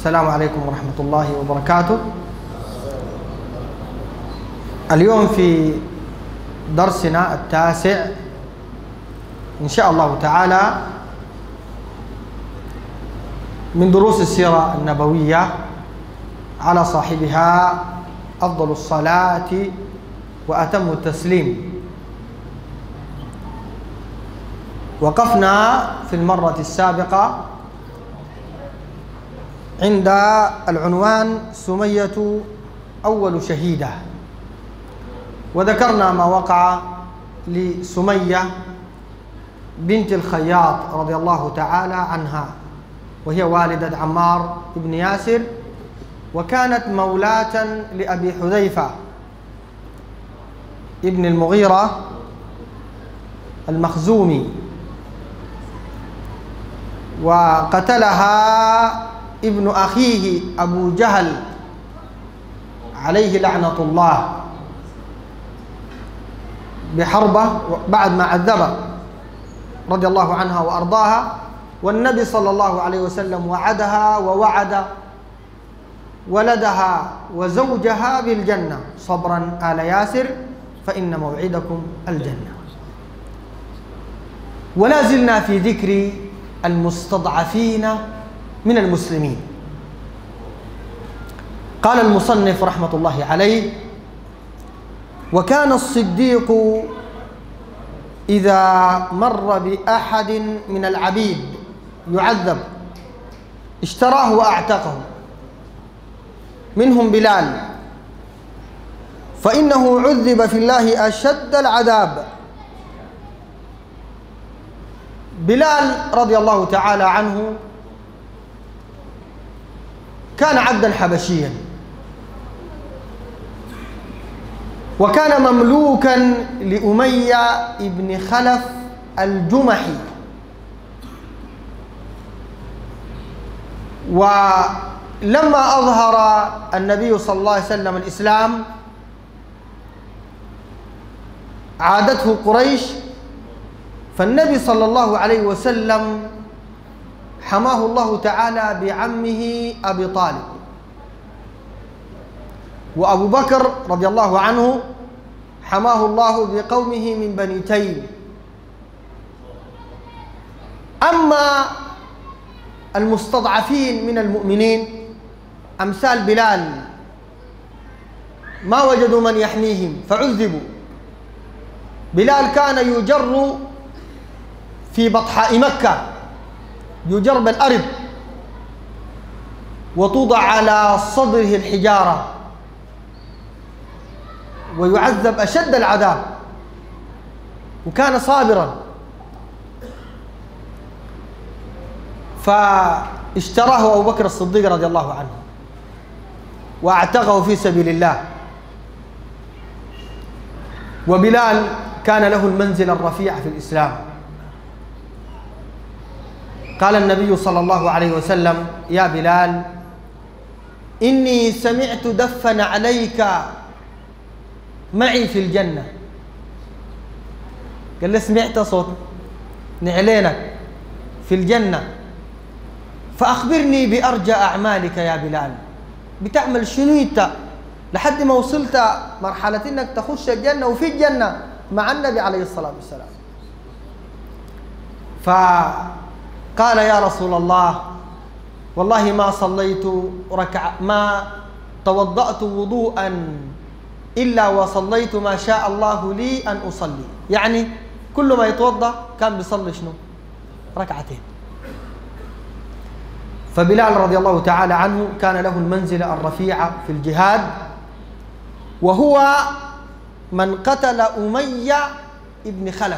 السلام عليكم ورحمة الله وبركاته. اليوم في درسنا التاسع إن شاء الله تعالى من دروس السيرة النبوية على صاحبها أفضل الصلاة وأتم التسليم. وقفنا في المرة السابقة عند العنوان سمية أول شهيدة، وذكرنا ما وقع لسمية بنت الخياط رضي الله تعالى عنها، وهي والدة عمار بن ياسر، وكانت مولاة لأبي حذيفة ابن المغيرة المخزومي، وقتلها ابن أخيه أبو جهل عليه لعنة الله بحربة بعد ما عذبه رضي الله عنها وأرضاها. والنبي صلى الله عليه وسلم وعدها ووعد ولدها وزوجها بالجنة: صبرا آل ياسر فإن موعدكم الجنة. ولا زلنا في ذكر المستضعفين من المسلمين. قال المصنف رحمة الله عليه: وكان الصديق إذا مر بأحد من العبيد يعذب اشتراه وأعتقه، منهم بلال، فإنه عذب في الله أشد العذاب. بلال رضي الله تعالى عنه كان عبدا حبشيا، وكان مملوكا لأمية بن خلف الجمحي. ولما أظهر النبي صلى الله عليه وسلم الإسلام عادته قريش، فالنبي صلى الله عليه وسلم حماه الله تعالى بعمه أبي طالب، وأبو بكر رضي الله عنه حماه الله بقومه من بني تيم. أما المستضعفين من المؤمنين أمثال بلال ما وجدوا من يحميهم فعذبوا. بلال كان يجر في بطحاء مكة، يجر بالأرض وتوضع على صدره الحجارة ويعذب أشد العذاب، وكان صابرا. فاشتراه أبو بكر الصديق رضي الله عنه واعتقه في سبيل الله. وبلال كان له المنزل الرفيع في الإسلام. قال النبي صلى الله عليه وسلم: يا بلال، إني سمعت دفن عليك معي في الجنة. قال له: سمعت صوت نعلينك في الجنة، فأخبرني بأرجى أعمالك يا بلال. بتعمل شنو أنت لحد ما وصلت مرحلة إنك تخش الجنة وفي الجنة مع النبي عليه الصلاة والسلام؟ فقال: يا رسول الله، والله ما صليت ما توضأت وضوءا إلا وصليت ما شاء الله لي أن أصلي. يعني كل ما يتوضأ كان بيصلي شنو؟ ركعتين. فبلال رضي الله تعالى عنه كان له المنزلة الرفيعة في الجهاد، وهو من قتل أمية ابن خلف.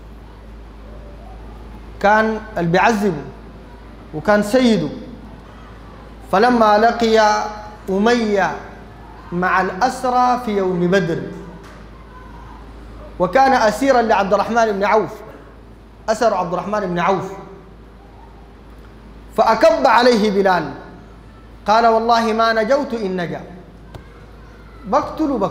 كان اللي بيعذبه وكان سيده. فلما لقي أمية مع الأسرى في يوم بدر، وكان أسيرا لعبد الرحمن بن عوف، أسر عبد الرحمن بن عوف، فأكب عليه بلال، قال: والله ما نجوت إن نجا، بقتل.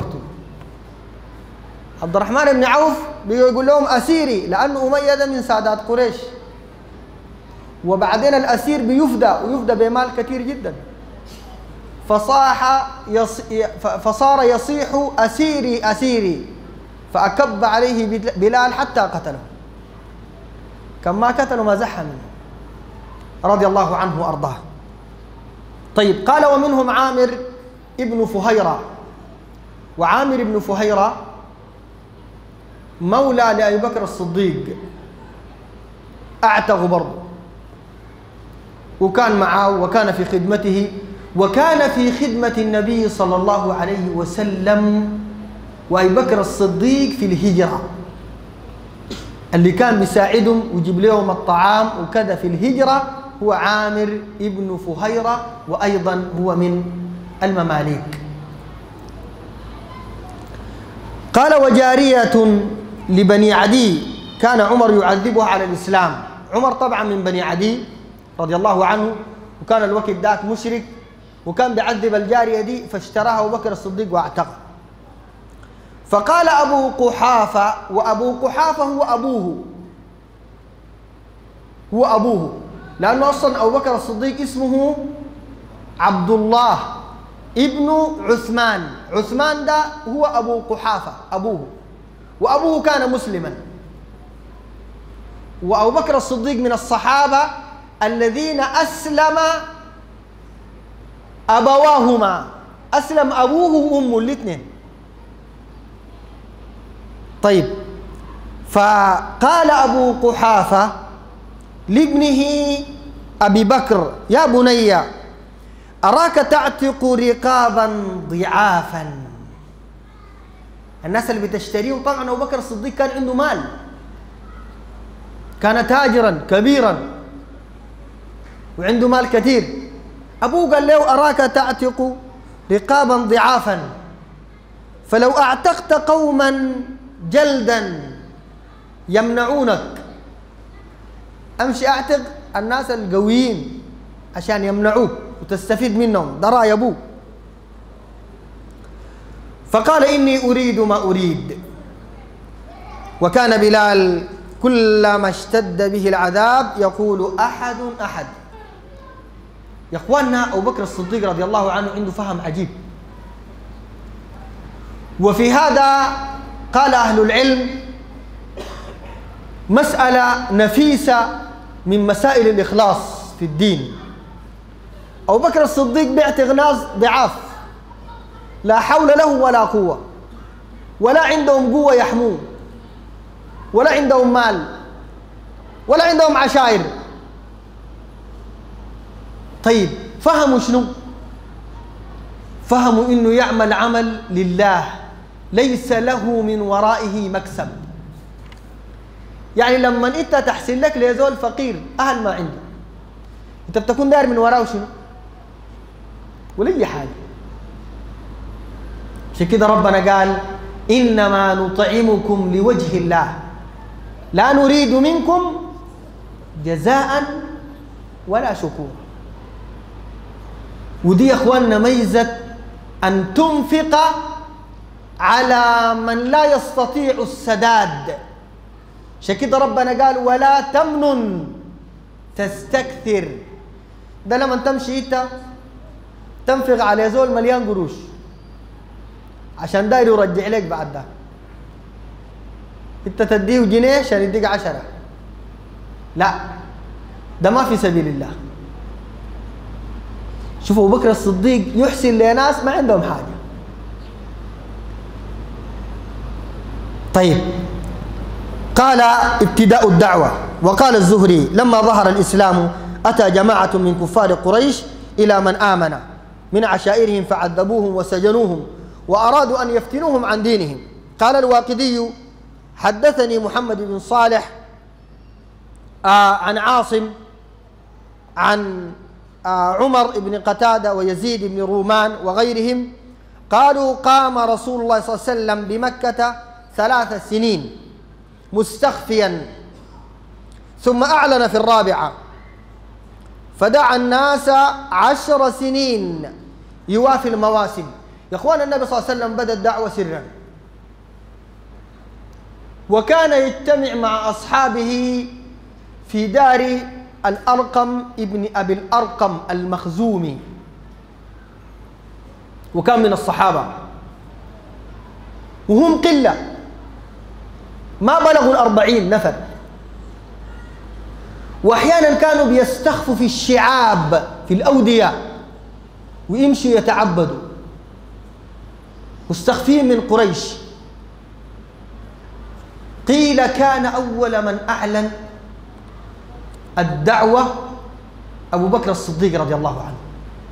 عبد الرحمن بن عوف بيقول لهم أسيري، لأن أمية ده من سادات قريش، وبعدين الأسير بيفدى ويفدى بمال كثير جدا. فصار يصيح أسيري أسيري، فأكب عليه بلال حتى قتله. كما قتله ما زح منه رضي الله عنه وأرضاه. طيب، قال ومنهم عامر ابن فهيرة. وعامر بن فهيرة مولى لأبي بكر الصديق، أعتق برضه، وكان معه وكان في خدمته، وكان في خدمة النبي صلى الله عليه وسلم وأبي بكر الصديق في الهجرة، اللي كان بيساعدهم ويجيب لهم الطعام وكذا في الهجرة هو عامر ابن فهيرة، وأيضا هو من المماليك. قال وجارية لبني عدي كان عمر يعذبها على الإسلام. عمر طبعا من بني عدي رضي الله عنه، وكان الوقت ذاك مشرك، وكان بيعذب الجارية دي، فاشتراها أبو بكر الصديق واعتقها. فقال أبو قحافة، وأبو قحافة هو أبوه، لأنه أصلا أبو بكر الصديق اسمه عبد الله ابن عثمان. عثمان ده هو أبو قحافة أبوه، وأبوه كان مسلما. وأبو بكر الصديق من الصحابة الذين أسلم أبواهما، أسلم أبوه وأمه الاثنين. طيب، فقال أبو قحافة لابنه أبي بكر يا بني أراك تعتق رقابا ضعافا. الناس اللي بتشتريه، طبعا أبو بكر الصديق كان عنده مال، كان تاجرا كبيرا وعنده مال كثير. أبوه قال له أراك تعتق رقابا ضعافا، فلو أعتقت قوما جلدا يمنعونك، أمشي أعتق الناس القويين عشان يمنعوك وتستفيد منهم، ده رأي أبوه. فقال إني أريد ما أريد. وكان بلال كلما اشتد به العذاب يقول أحد أحد. يا إخواننا، أبو بكر الصديق رضي الله عنه عنده فهم عجيب، وفي هذا قال أهل العلم مسألة نفيسة من مسائل الإخلاص في الدين. أبو بكر الصديق بيعتق ناس ضعاف لا حول له ولا قوة، ولا عندهم قوة يحموه، ولا عندهم مال، ولا عندهم عشائر. طيب، فهموا شنو؟ فهموا إنه يعمل عمل لله ليس له من ورائه مكسب. يعني لما أنت تحسن لك لزول فقير أهل ما عنده، أنت بتكون داير من وراه شنو؟ ولا أي حاجة. عشان كده ربنا قال إنما نطعمكم لوجه الله لا نريد منكم جزاء ولا شكور. ودي يا اخواننا ميزة أن تنفق على من لا يستطيع السداد. عشان كده ربنا قال ولا تمنن تستكثر. ده لما تمشي انت تنفق على زول مليان قروش عشان داير يرجع لك بعد ده، انت تديه جنيه عشان يديك 10، لا، ده ما في سبيل الله. شوفوا أبو بكر الصديق يحسن لناس ما عندهم حاجة. طيب، قال ابتداء الدعوة. وقال الزهري لما ظهر الإسلام أتى جماعة من كفار قريش إلى من آمن من عشائرهم فعذبوهم وسجنوهم وأرادوا أن يفتنوهم عن دينهم. قال الواقدي حدثني محمد بن صالح عن عاصم عن عمر بن قتادة ويزيد بن رومان وغيرهم قالوا قام رسول الله صلى الله عليه وسلم بمكة 3 سنين مستخفيا، ثم أعلن في 4 فدعا الناس 10 سنين يوافي المواسم. يا اخوان، النبي صلى الله عليه وسلم بدأ الدعوة سرا، وكان يجتمع مع أصحابه في دار الأرقم ابن أبي الأرقم المخزومي. وكان من الصحابة، وهم قلة ما بلغوا 40 نفر، وأحيانا كانوا بيستخفوا في الشعاب في الأودية ويمشوا يتعبدوا، مستخفين من قريش. قيل كان أول من أعلن الدعوة أبو بكر الصديق رضي الله عنه.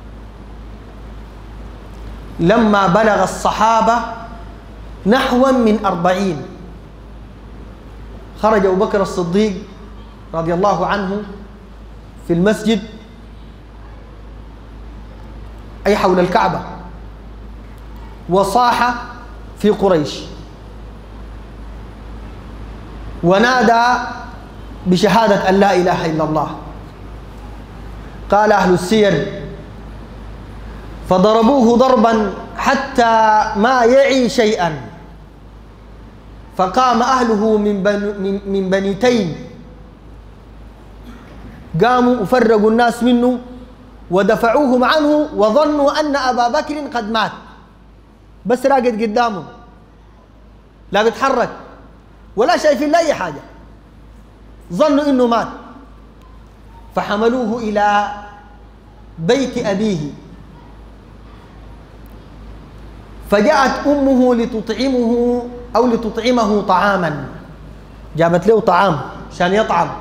لما بلغ الصحابة نحو من 40 خرج أبو بكر الصديق رضي الله عنه في المسجد أي حول الكعبة، وصاح في قريش ونادى بشهادة أن لا إله إلا الله. قال أهل السير فضربوه ضربا حتى ما يعي شيئا، فقام أهله من بني تيم، قاموا وفرقوا الناس منه ودفعوهم عنه، وظنوا أن أبا بكر قد مات، بس راقد قدامهم لا بيتحرك ولا شايفين لا أي حاجة، ظنوا إنه مات. فحملوه إلى بيت أبيه، فجاءت أمه لتطعمه أو لتطعمه طعاما، جابت له طعام عشان يطعم،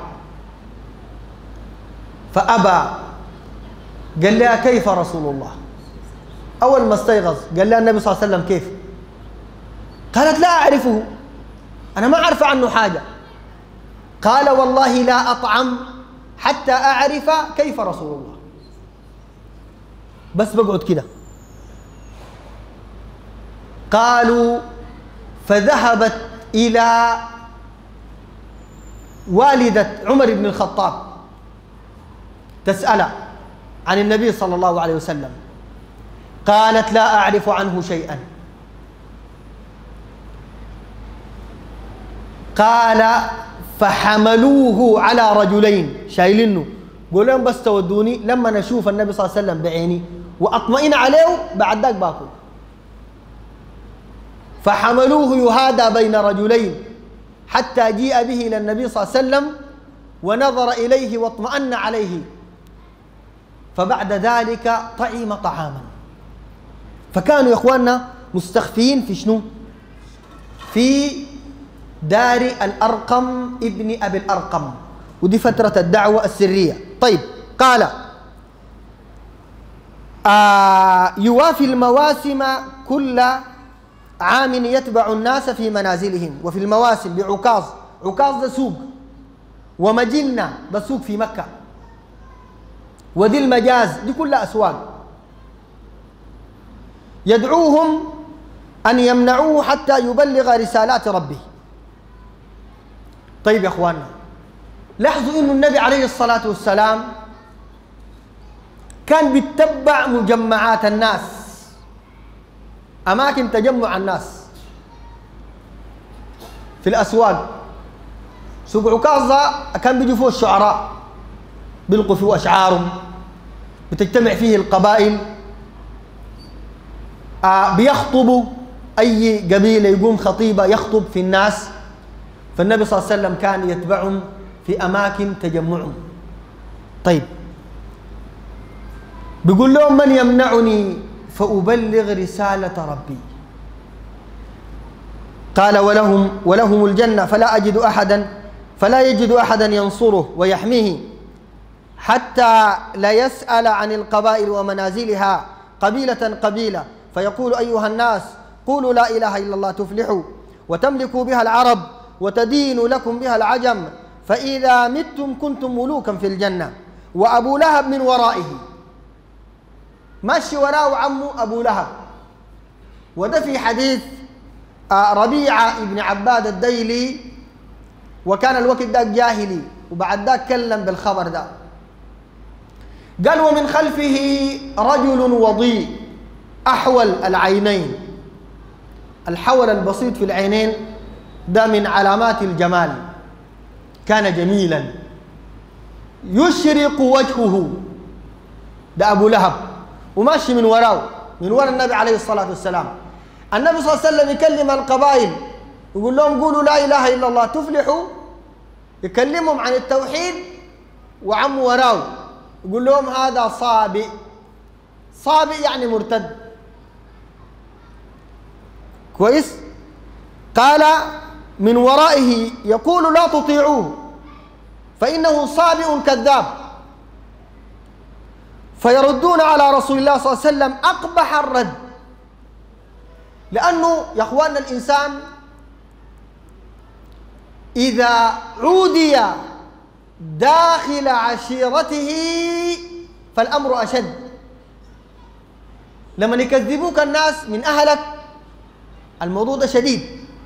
فأبى. قال لها كيف رسول الله؟ أول ما استيقظ قال لها النبي صلى الله عليه وسلم كيف؟ قالت لا أعرفه، أنا ما أعرف عنه حاجة. قال والله لا أطعم حتى أعرف كيف رسول الله، بس بقعد كده. قالوا فذهبت إلى والدة عمر بن الخطاب تسأل عن النبي صلى الله عليه وسلم، قالت لا أعرف عنه شيئا. قال فحملوه على رجلين شايلينه، قولوا لهم بس تودوني لما نشوف النبي صلى الله عليه وسلم بعيني وأطمئن عليه بعد ذاك باكل. فحملوه يهادى بين رجلين حتى جيء به إلى النبي صلى الله عليه وسلم ونظر إليه واطمأن عليه، فبعد ذلك طعم طعاما. فكانوا يا إخواننا مستخفين في شنو؟ في دار الأرقم ابن أبي الأرقم، ودي فترة الدعوة السرية. طيب قال يوافي المواسم كل عام يتبع الناس في منازلهم، وفي المواسم بعكاظ، عكاظ ده سوق، ومجنة ده سوق في مكة، وذي المجاز دي كلها أسواق، يدعوهم أن يمنعوه حتى يبلغ رسالات ربه. طيب يا أخواننا لاحظوا إنه النبي عليه الصلاة والسلام كان بيتبع مجمعات الناس، أماكن تجمع الناس في الأسواق. سوق عكاظ كان بيجي فيه الشعراء بيلقوا فيه أشعارهم، بتجتمع فيه القبائل، بيخطبوا أي قبيلة يقوم خطيبة يخطب في الناس. فالنبي صلى الله عليه وسلم كان يتبعهم في أماكن تجمعهم. طيب بيقول لهم من يمنعني فأبلغ رسالة ربي؟ قال ولهم الجنة فلا يجد أحدا ينصره ويحميه حتى لا يسأل عن القبائل ومنازلها قبيلة قبيلة، فيقول أيها الناس قولوا لا إله إلا الله تفلحوا وتملكوا بها العرب وتدين لكم بها العجم، فإذا متم كنتم ملوكا في الجنة. وأبو لهب من ورائه، ماشي وراءه عمه أبو لهب. وده في حديث ربيعة ابن عباد الديلي، وكان الوقت ده جاهلي، وبعد ذاك كلم بالخبر ده. قال ومن خلفه رجل وضيء أحول العينين. الحول البسيط في العينين ده من علامات الجمال، كان جميلا يشرق وجهه، ده أبو لهب، وماشي من وراه من وراء النبي عليه الصلاة والسلام. النبي صلى الله عليه وسلم يكلم القبائل يقول لهم قولوا لا إله إلا الله تفلحوا، يكلمهم عن التوحيد وعم وراه يقول لهم هذا صابئ. صابئ يعني مرتد. كويس؟ قال من ورائه يقول لا تطيعوه فإنه صابئ كذاب. فيردون على رسول الله صلى الله عليه وسلم أقبح الرد، لأنه يا أخواننا الإنسان إذا عودي داخل عشيرته فالأمر أشد. لما يكذبوك الناس من أهلك الموضوع ده شديد.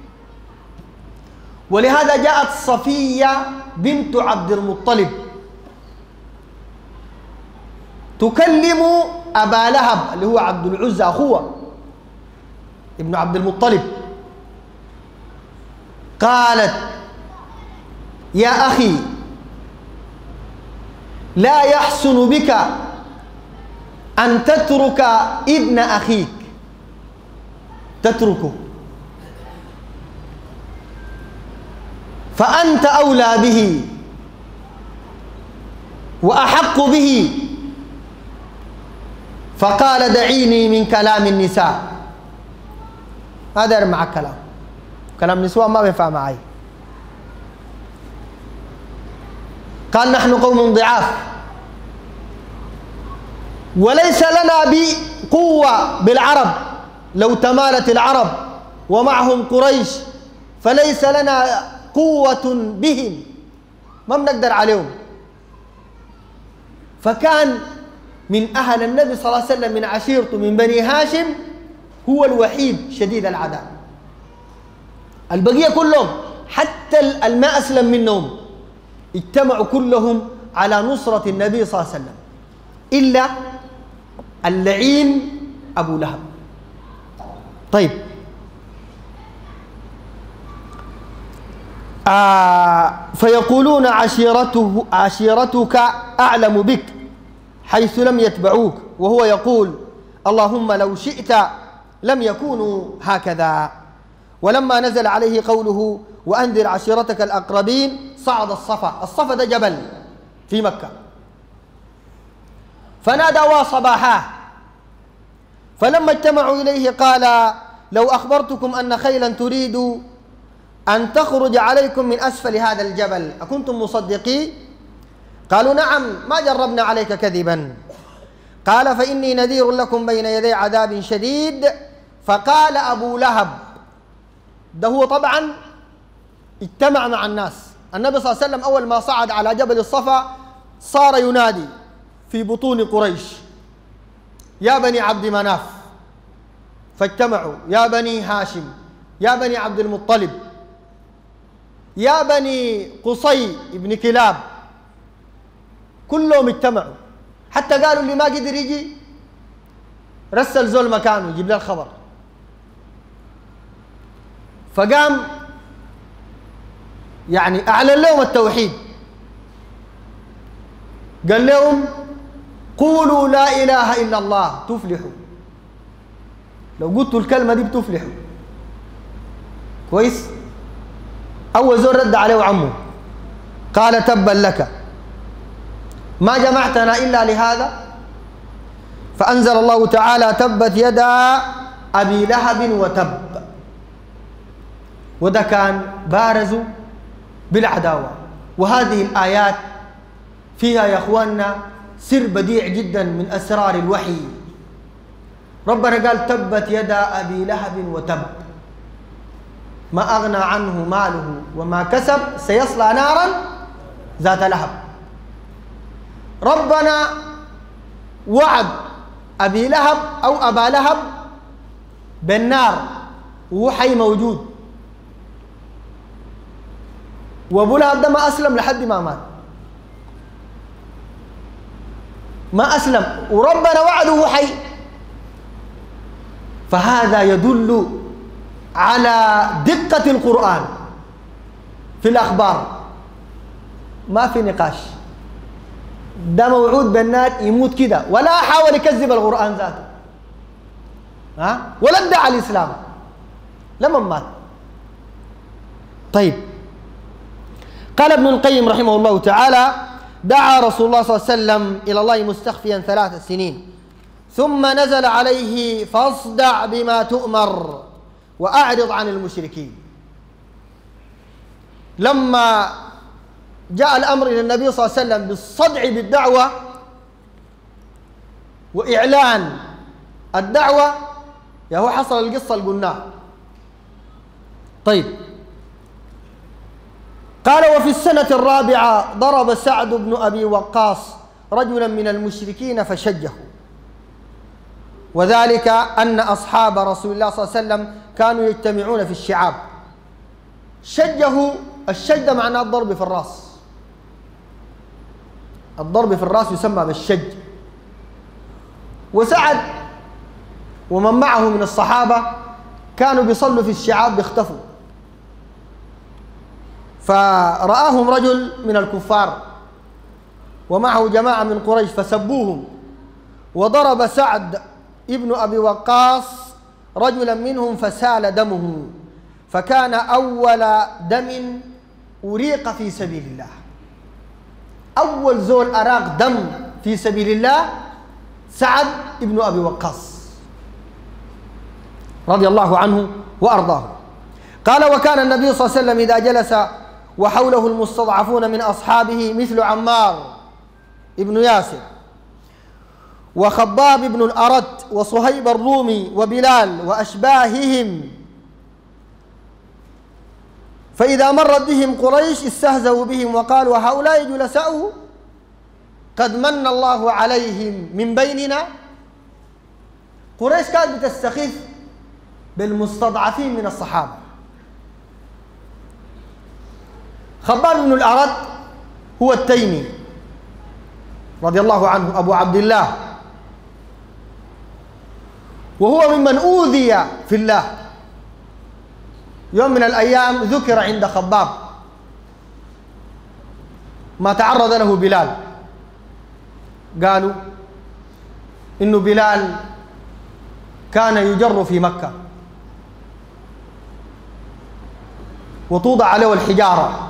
ولهذا جاءت صفية بنت عبد المطلب تكلم أبا لهب اللي هو عبد العزى أخوه ابن عبد المطلب، قالت يا أخي لا يحسن بك أن تترك ابن أخيك، تتركه، فأنت أولى به وأحق به. فقال دعيني من كلام النساء. هذا معك كلام النساء ما بينفع معي. قال نحن قوم ضعاف وليس لنا بقوة بالعرب، لو تمالت العرب ومعهم قريش فليس لنا قوة بهم، ما بنقدر عليهم. فكان من أهل النبي صلى الله عليه وسلم من عشيرته من بني هاشم هو الوحيد شديد العذاب. البقية كلهم حتى الماء أسلم منهم اجتمعوا كلهم على نصرة النبي صلى الله عليه وسلم إلا اللعين أبو لهب. طيب فيقولون عشيرتك أعلم بك حيث لم يتبعوك، وهو يقول اللهم لو شئت لم يكونوا هكذا. ولما نزل عليه قوله وأنذر عشيرتك الأقربين صعد الصفا. الصفا ده جبل في مكة، فنادى وصباحاه، فلما اجتمعوا إليه قال لو أخبرتكم أن خيلا تريد أن تخرج عليكم من أسفل هذا الجبل أكنتم مصدقين؟ قالوا نعم ما جربنا عليك كذبا. قال فإني نذير لكم بين يدي عذاب شديد. فقال أبو لهب، ده هو طبعا اجتمع مع الناس. النبي صلى الله عليه وسلم أول ما صعد على جبل الصفا صار ينادي في بطون قريش يا بني عبد مناف، فاجتمعوا يا بني هاشم، يا بني عبد المطلب، يا بني قصي بن كلاب، كلهم اجتمعوا. حتى قالوا اللي ما قدر يجي رسل زول مكانه يجيب له الخبر. فقام يعني أعلن لهم التوحيد، قال لهم قولوا لا إله إلا الله تفلحوا، لو قلتوا الكلمة دي بتفلحوا. كويس؟ أول زول رد عليه عمه قال تبا لك ما جمعتنا إلا لهذا. فأنزل الله تعالى تبت يدا أبي لهب وتب، وده كان بارز بالعداوة. وهذه الآيات فيها يا أخواننا سر بديع جدا من أسرار الوحي. ربنا قال تبت يدا أبي لهب وتب ما أغنى عنه ماله وما كسب سيصلى نارا ذات لهب. ربنا وعد أبي لهب أو أبا لهب بالنار وهو حي موجود، وأبو لهب ده ما أسلم لحد ما مات، ما أسلم وربنا وعده وهو حي. فهذا يدل على دقة القرآن في الأخبار، ما في نقاش. ده موعود بالنار يموت كده، ولا حاول يكذب القرآن ذاته. ولا ادعى الإسلام لما مات. طيب، قال ابن القيم رحمه الله تعالى: دعا رسول الله صلى الله عليه وسلم إلى الله مستخفيا 3 سنين، ثم نزل عليه: فاصدع بما تؤمر وأعرض عن المشركين. لما جاء الأمر إلى النبي صلى الله عليه وسلم بالصدع بالدعوة وإعلان الدعوة، يا هو حصل القصة اللي قلناها. طيب، قال: وفي السنة الرابعة ضرب سعد بن أبي وقاص رجلا من المشركين فشجه، وذلك أن أصحاب رسول الله صلى الله عليه وسلم كانوا يجتمعون في الشعاب. شجه، الشج معناه الضرب في الرأس، الضرب في الرأس يسمى بالشج. وسعد ومن معه من الصحابة كانوا بيصلوا في الشعاب بيختفوا، فرآهم رجل من الكفار ومعه جماعة من قريش فسبوهم، وضرب سعد ابن أبي وقاص رجلا منهم فسال دمه، فكان أول دم أريق في سبيل الله. أول زول أراق دم في سبيل الله سعد ابن أبي وقاص رضي الله عنه وأرضاه. قال: وكان النبي صلى الله عليه وسلم إذا جلس وحوله المستضعفون من أصحابه مثل عمار ابن ياسر وخباب بن الأرت وصهيب الرومي وبلال وأشباههم، فإذا مرت بهم قريش استهزأوا بهم وقالوا: هؤلاء جلساؤه قد من الله عليهم من بيننا. قريش كانت بتستخف بالمستضعفين من الصحابة. خباب بن الأرت هو التيمي رضي الله عنه أبو عبد الله، وهو ممن أوذي في الله. يوم من الأيام ذكر عند خباب ما تعرض له بلال، قالوا إنه بلال كان يجر في مكة وتوضع عليه الحجارة،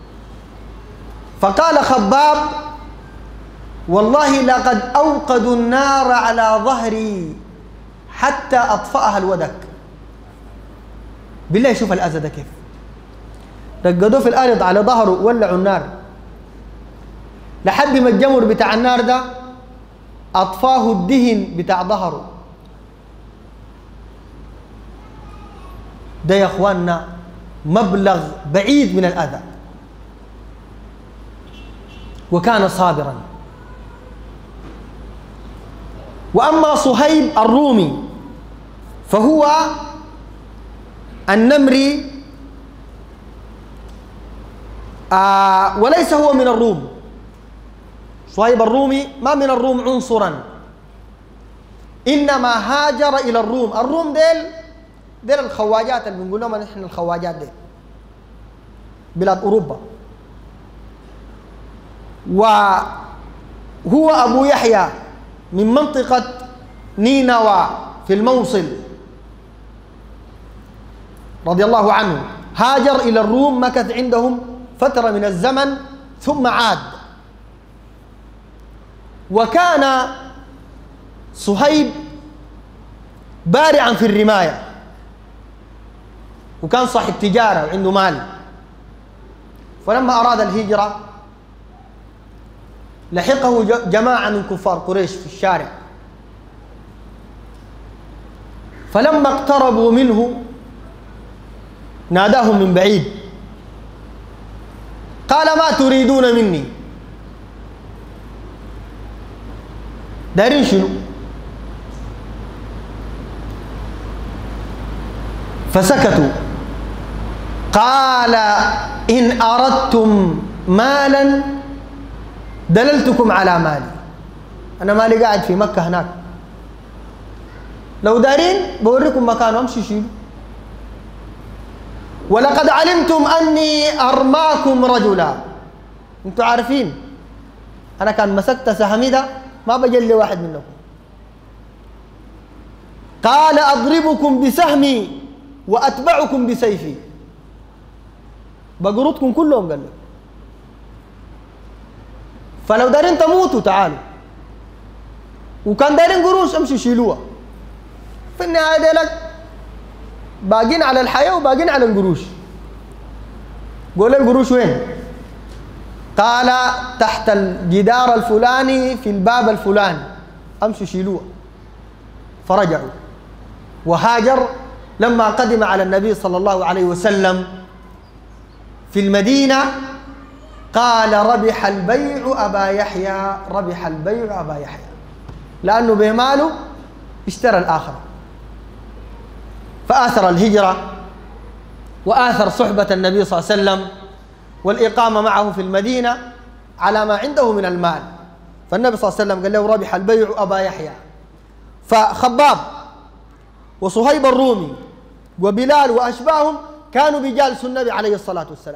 فقال خباب: والله لقد أوقدوا النار على ظهري حتى أطفأها الودك. بالله شوف الأذى ده كيف، رقدوه في الأرض على ظهره ولعوا النار لحد ما الجمر بتاع النار ده أطفاه الدهن بتاع ظهره. ده يا أخواننا مبلغ بعيد من الأذى، وكان صابرا. وأما صهيب الرومي فهو النمري، وليس هو من الروم. صهيب الرومي ما من الروم عنصرا، إنما هاجر إلى الروم. الروم ديل الخواجات اللي بنقول لهم نحن الخواجات ديل بلاد أوروبا. وهو أبو يحيى من منطقة نينوى في الموصل رضي الله عنه. هاجر إلى الروم، مكث عندهم فترة من الزمن ثم عاد. وكان صهيب بارعا في الرماية، وكان صاحب تجارة وعنده مال. فلما أراد الهجرة لحقه جماعة من كفار قريش في الشارع، فلما اقتربوا منه ناداهم من بعيد قال: ما تريدون مني؟ دارين شنو؟ فسكتوا. قال: إن أردتم مالا دللتكم على مالي، أنا مالي قاعد في مكة هناك، لو دارين بوريكم مكان وامشي شيلوا. ولقد علمتم أني أرماكم رجلا، أنتم عارفين أنا كان مسكت سهمي ده ما بجلي واحد منكم. قال أضربكم بسهمي وأتبعكم بسيفي، بقرطكم كلهم. قال له فلو دارين تموتوا تعالوا، وكان دارين قروش امشوا شيلوها. في النهاية ديلك باقين على الحياة وباقين على القروش. قول القروش وين؟ قال تحت الجدار الفلاني في الباب الفلاني، امشوا شيلوها. فرجعوا. وهاجر لما قدم على النبي صلى الله عليه وسلم في المدينة قال ربح البيع أبا يحيى، ربح البيع أبا يحيى، لأنه بماله اشترى الآخرة. فآثر الهجرة وآثر صحبة النبي صلى الله عليه وسلم والإقامة معه في المدينة على ما عنده من المال. فالنبي صلى الله عليه وسلم قال له ربح البيع أبا يحيى. فخباب وصهيب الرومي وبلال وأشباههم كانوا بيجالسوا النبي عليه الصلاة والسلام.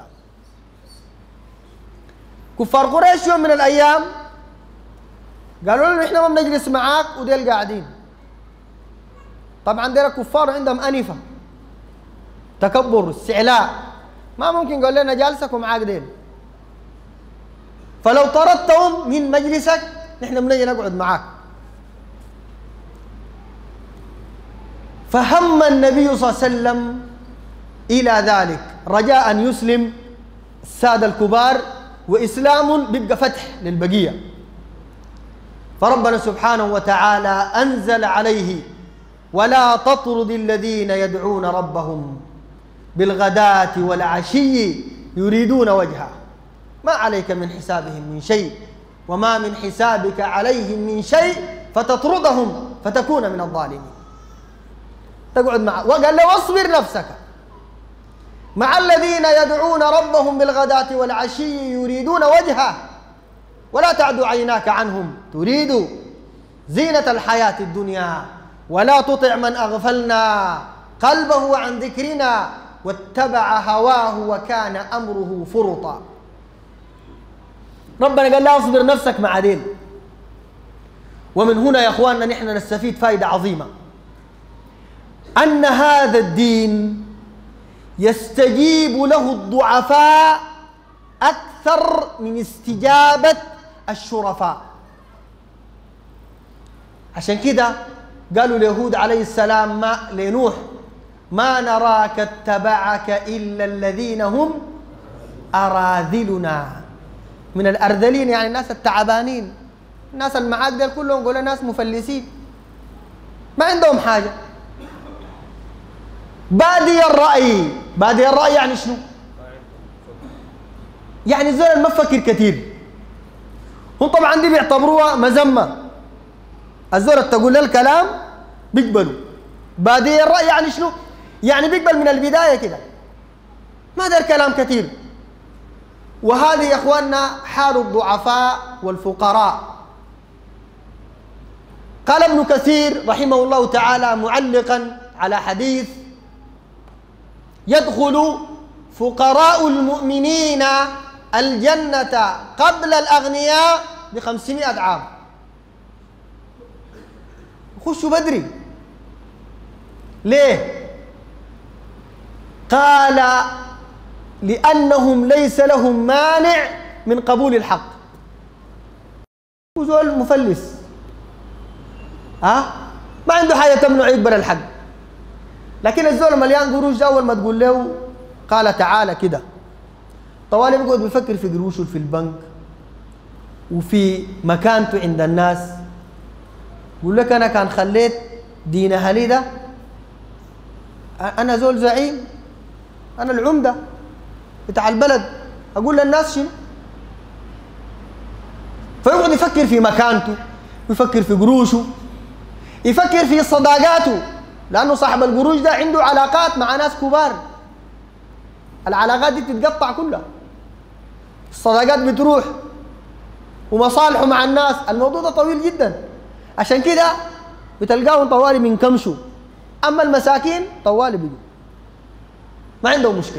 كفار قريش يوم من الأيام قالوا له إحنا ما بنجلس معاك وديل قاعدين. طبعا ديل كفار عندهم أنفة، تكبر، استعلاء، ما ممكن قال لنا جالسك ومعاك ديل. فلو طردتهم من مجلسك نحن بنجي نقعد معاك. فهم النبي صلى الله عليه وسلم إلى ذلك رجاء أن يسلم السادة الكبار، وإسلام بيبقى فتح للبقية. فربنا سبحانه وتعالى أنزل عليه ولا تطرد الذين يدعون ربهم بالغداة والعشي يريدون وجهه ما عليك من حسابهم من شيء وما من حسابك عليهم من شيء فتطردهم فتكون من الظالمين. تقعد معه. وقال له واصبر نفسك مع الذين يدعون ربهم بالغداة والعشي يريدون وجهه ولا تعد عيناك عنهم تريد زينة الحياة الدنيا ولا تطع من أغفلنا قلبه عن ذكرنا واتبع هواه وكان أمره فرطا. ربنا قال لا اصبر نفسك مع دين. ومن هنا يا أخواننا نحن نستفيد فائدة عظيمة، أن هذا الدين يستجيب له الضعفاء أكثر من استجابة الشرفاء. عشان كده قالوا اليهود عليه السلام لنوح ما نراك اتبعك إلا الذين هم أراذلنا، من الأرذلين يعني الناس التعبانين، الناس المعاك دول كلهم قولوا ناس مفلسين ما عندهم حاجة. بادي الرأي، بادي الرأي يعني شنو؟ يعني زول ما بفكر كثير. هم طبعا دي بيعتبروها مذمة، الزول تقول له الكلام بيقبلوا. بادي الرأي يعني شنو؟ يعني بيقبل من البداية كده ما دار كلام كثير. وهذه يا اخواننا حال الضعفاء والفقراء. قال ابن كثير رحمه الله تعالى معلقا على حديث يدخل فقراء المؤمنين الجنة قبل الأغنياء ب500 عام. خشوا بدري. ليه؟ قال لأنهم ليس لهم مانع من قبول الحق. وزول مفلس ما عنده حاجة تمنع يقبل الحق، لكن الزول مليان قروش أول ما تقول له قال تعالى كده طوالي بيقعد بيفكر في قروشه في البنك وفي مكانته عند الناس. يقول لك أنا كان خليت دين أهلي ده، أنا زول زعيم، أنا العمدة بتاع البلد، أقول للناس شنو؟ فيقعد يفكر في مكانته، يفكر في قروشه، يفكر في صداقاته، لأنه صاحب القروش ده عنده علاقات مع ناس كبار. العلاقات دي بتتقطع كلها، الصداقات بتروح ومصالحه مع الناس، الموضوع ده طويل جدا. عشان كده بتلقاهم طوالي من كمشوا. أما المساكين طوالي بيجوا ما عندهم مشكلة،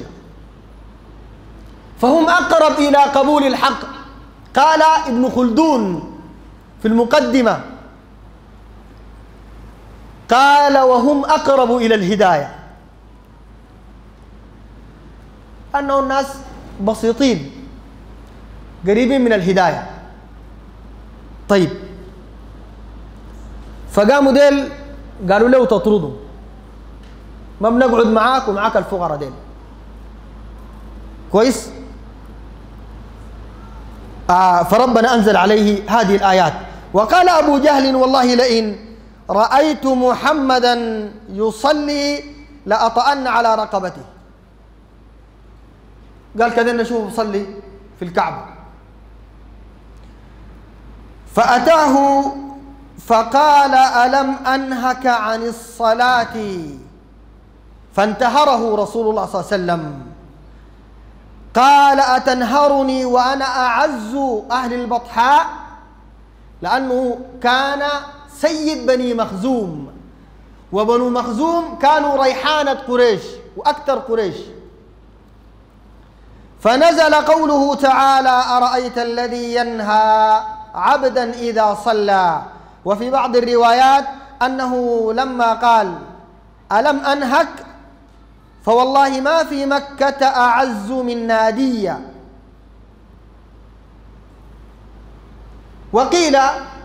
فهم أقرب إلى قبول الحق. قال ابن خلدون في المقدمة قال وهم أقرب إلى الهداية، أنه الناس بسيطين قريبين من الهداية. طيب، فقاموا ديل قالوا له تطردوا، ما بنقعد معاك ومعاك الفقراء ديل. كويس. فربنا أنزل عليه هذه الآيات. وقال أبو جهل والله لئن رأيت محمدا يصلي لأطأن على رقبته. قال كذا نشوف يصلي في الكعبة. فأتاه فقال ألم أنهك عن الصلاة؟ فانتهره رسول الله صلى الله عليه وسلم. قال أتنهرني وأنا أعز أهل البطحاء؟ لأنه كان سيد بني مخزوم، وبنو مخزوم كانوا ريحانة قريش وأكثر قريش. فنزل قوله تعالى أرأيت الذي ينهى عبدا إذا صلى. وفي بعض الروايات أنه لما قال ألم أنهك فوالله ما في مكة أعز من نادية. وقيل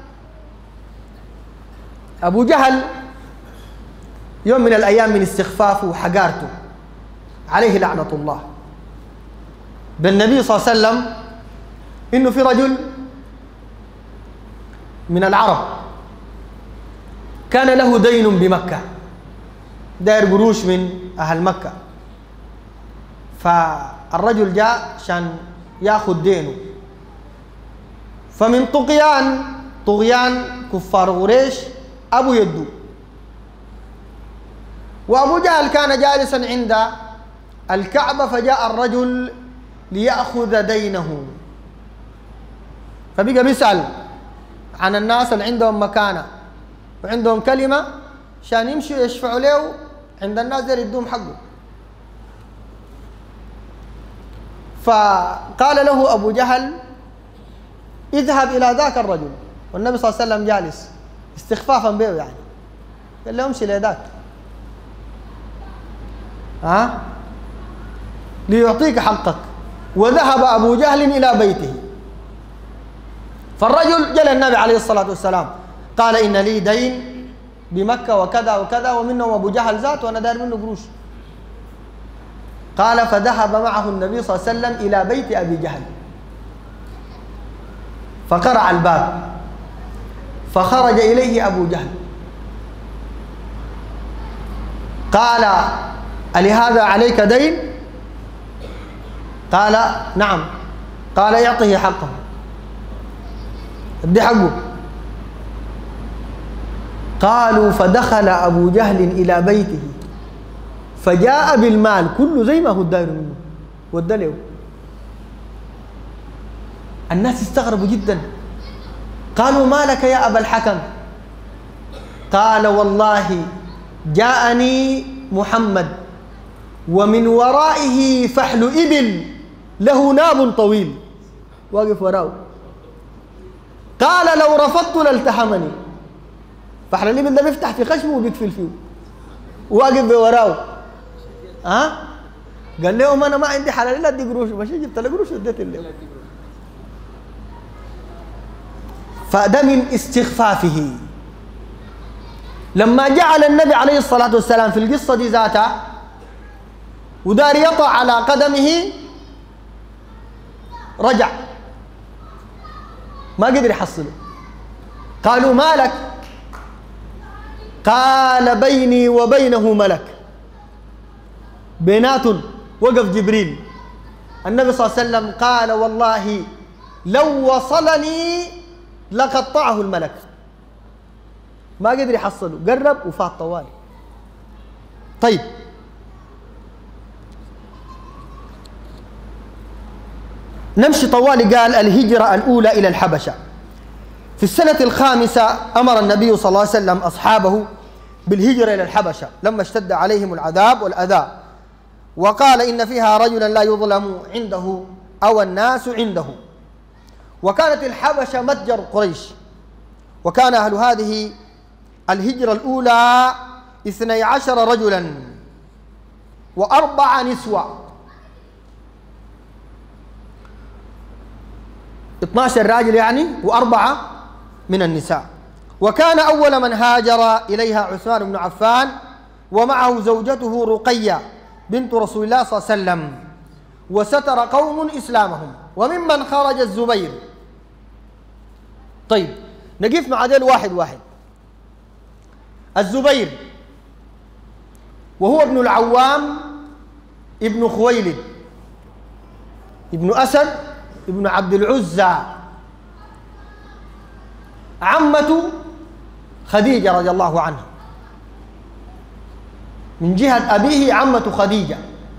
أبو جهل يوم من الأيام من استخفافه وحقارته عليه لعنة الله بالنبي صلى الله عليه وسلم إنه في رجل من العرب كان له دين بمكة، داير قروش من أهل مكة، فالرجل جاء عشان ياخذ دينه، فمن طغيان كفار قريش أبو يدو. وأبو جهل كان جالسا عند الكعبة، فجاء الرجل ليأخذ دينه، فبقى بيسأل عن الناس اللي عندهم مكانة وعندهم كلمة عشان يمشوا يشفعوا له عند الناس دول يدوم حقه. فقال له أبو جهل اذهب إلى ذاك الرجل، والنبي صلى الله عليه وسلم جالس استخفافا به يعني، قال له امشي لذاك ليعطيك حقك. وذهب أبو جهل إلى بيته، فالرجل جل النبي عليه الصلاة والسلام قال إن لي دين بمكة وكذا وكذا ومنهم أبو جهل ذات وأنا داير منه قروش. قال فذهب معه النبي صلى الله عليه وسلم إلى بيت أبي جهل، فقرع الباب، فخرج إليه أبو جهل قال ألهذا عليك دين؟ قال نعم. قال يعطيه حقه، ادي حقه. قالوا فدخل أبو جهل إلى بيته فجاء بالمال كله زي ما هو داير منه ودله. الناس استغربوا جدا، قالوا ما لك يا أبا الحكم؟ قال والله جاءني محمد ومن ورائه فحل إبل له ناب طويل واقف وراه. قال لو رفضت لالتحمني. فحل الإبل ده بيفتح في خشمه وبيقفل فيه واقف وراه. قال لهم أنا ما عندي حلال إلا أدي قروش، ماشي جبت له قروش وديت له. فده من استخفافه. لما جعل النبي عليه الصلاة والسلام في القصة دي ذاتها ودار يطع على قدمه رجع ما قدر يحصله. قالوا ما لك؟ قال بيني وبينه ملك، بينات وقف جبريل. النبي صلى الله عليه وسلم قال والله لو وصلني لقطعه الملك. ما قدر يحصله، قرب وفات طوالي. طيب، نمشي طوالي. قال الهجرة الأولى إلى الحبشة. في السنة الخامسة أمر النبي صلى الله عليه وسلم أصحابه بالهجرة إلى الحبشة لما اشتد عليهم العذاب والأذى، وقال إن فيها رجلا لا يظلم عنده أو الناس عنده. وكانت الحبشة متجر قريش، وكان أهل هذه الهجرة الأولى 12 رجلا و4 نسوة. 12 راجل يعني و4 من النساء. وكان أول من هاجر إليها عثمان بن عفان ومعه زوجته رقية بنت رسول الله صلى الله عليه وسلم، وستر قوم إسلامهم، وممن خرج الزبير. طيب نقف مع ديل واحد واحد. الزبير وهو ابن العوام ابن خويلد ابن أسد ابن عبد العزى، عمة خديجة رضي الله عنها، من جهة أبيه عمة خديجة،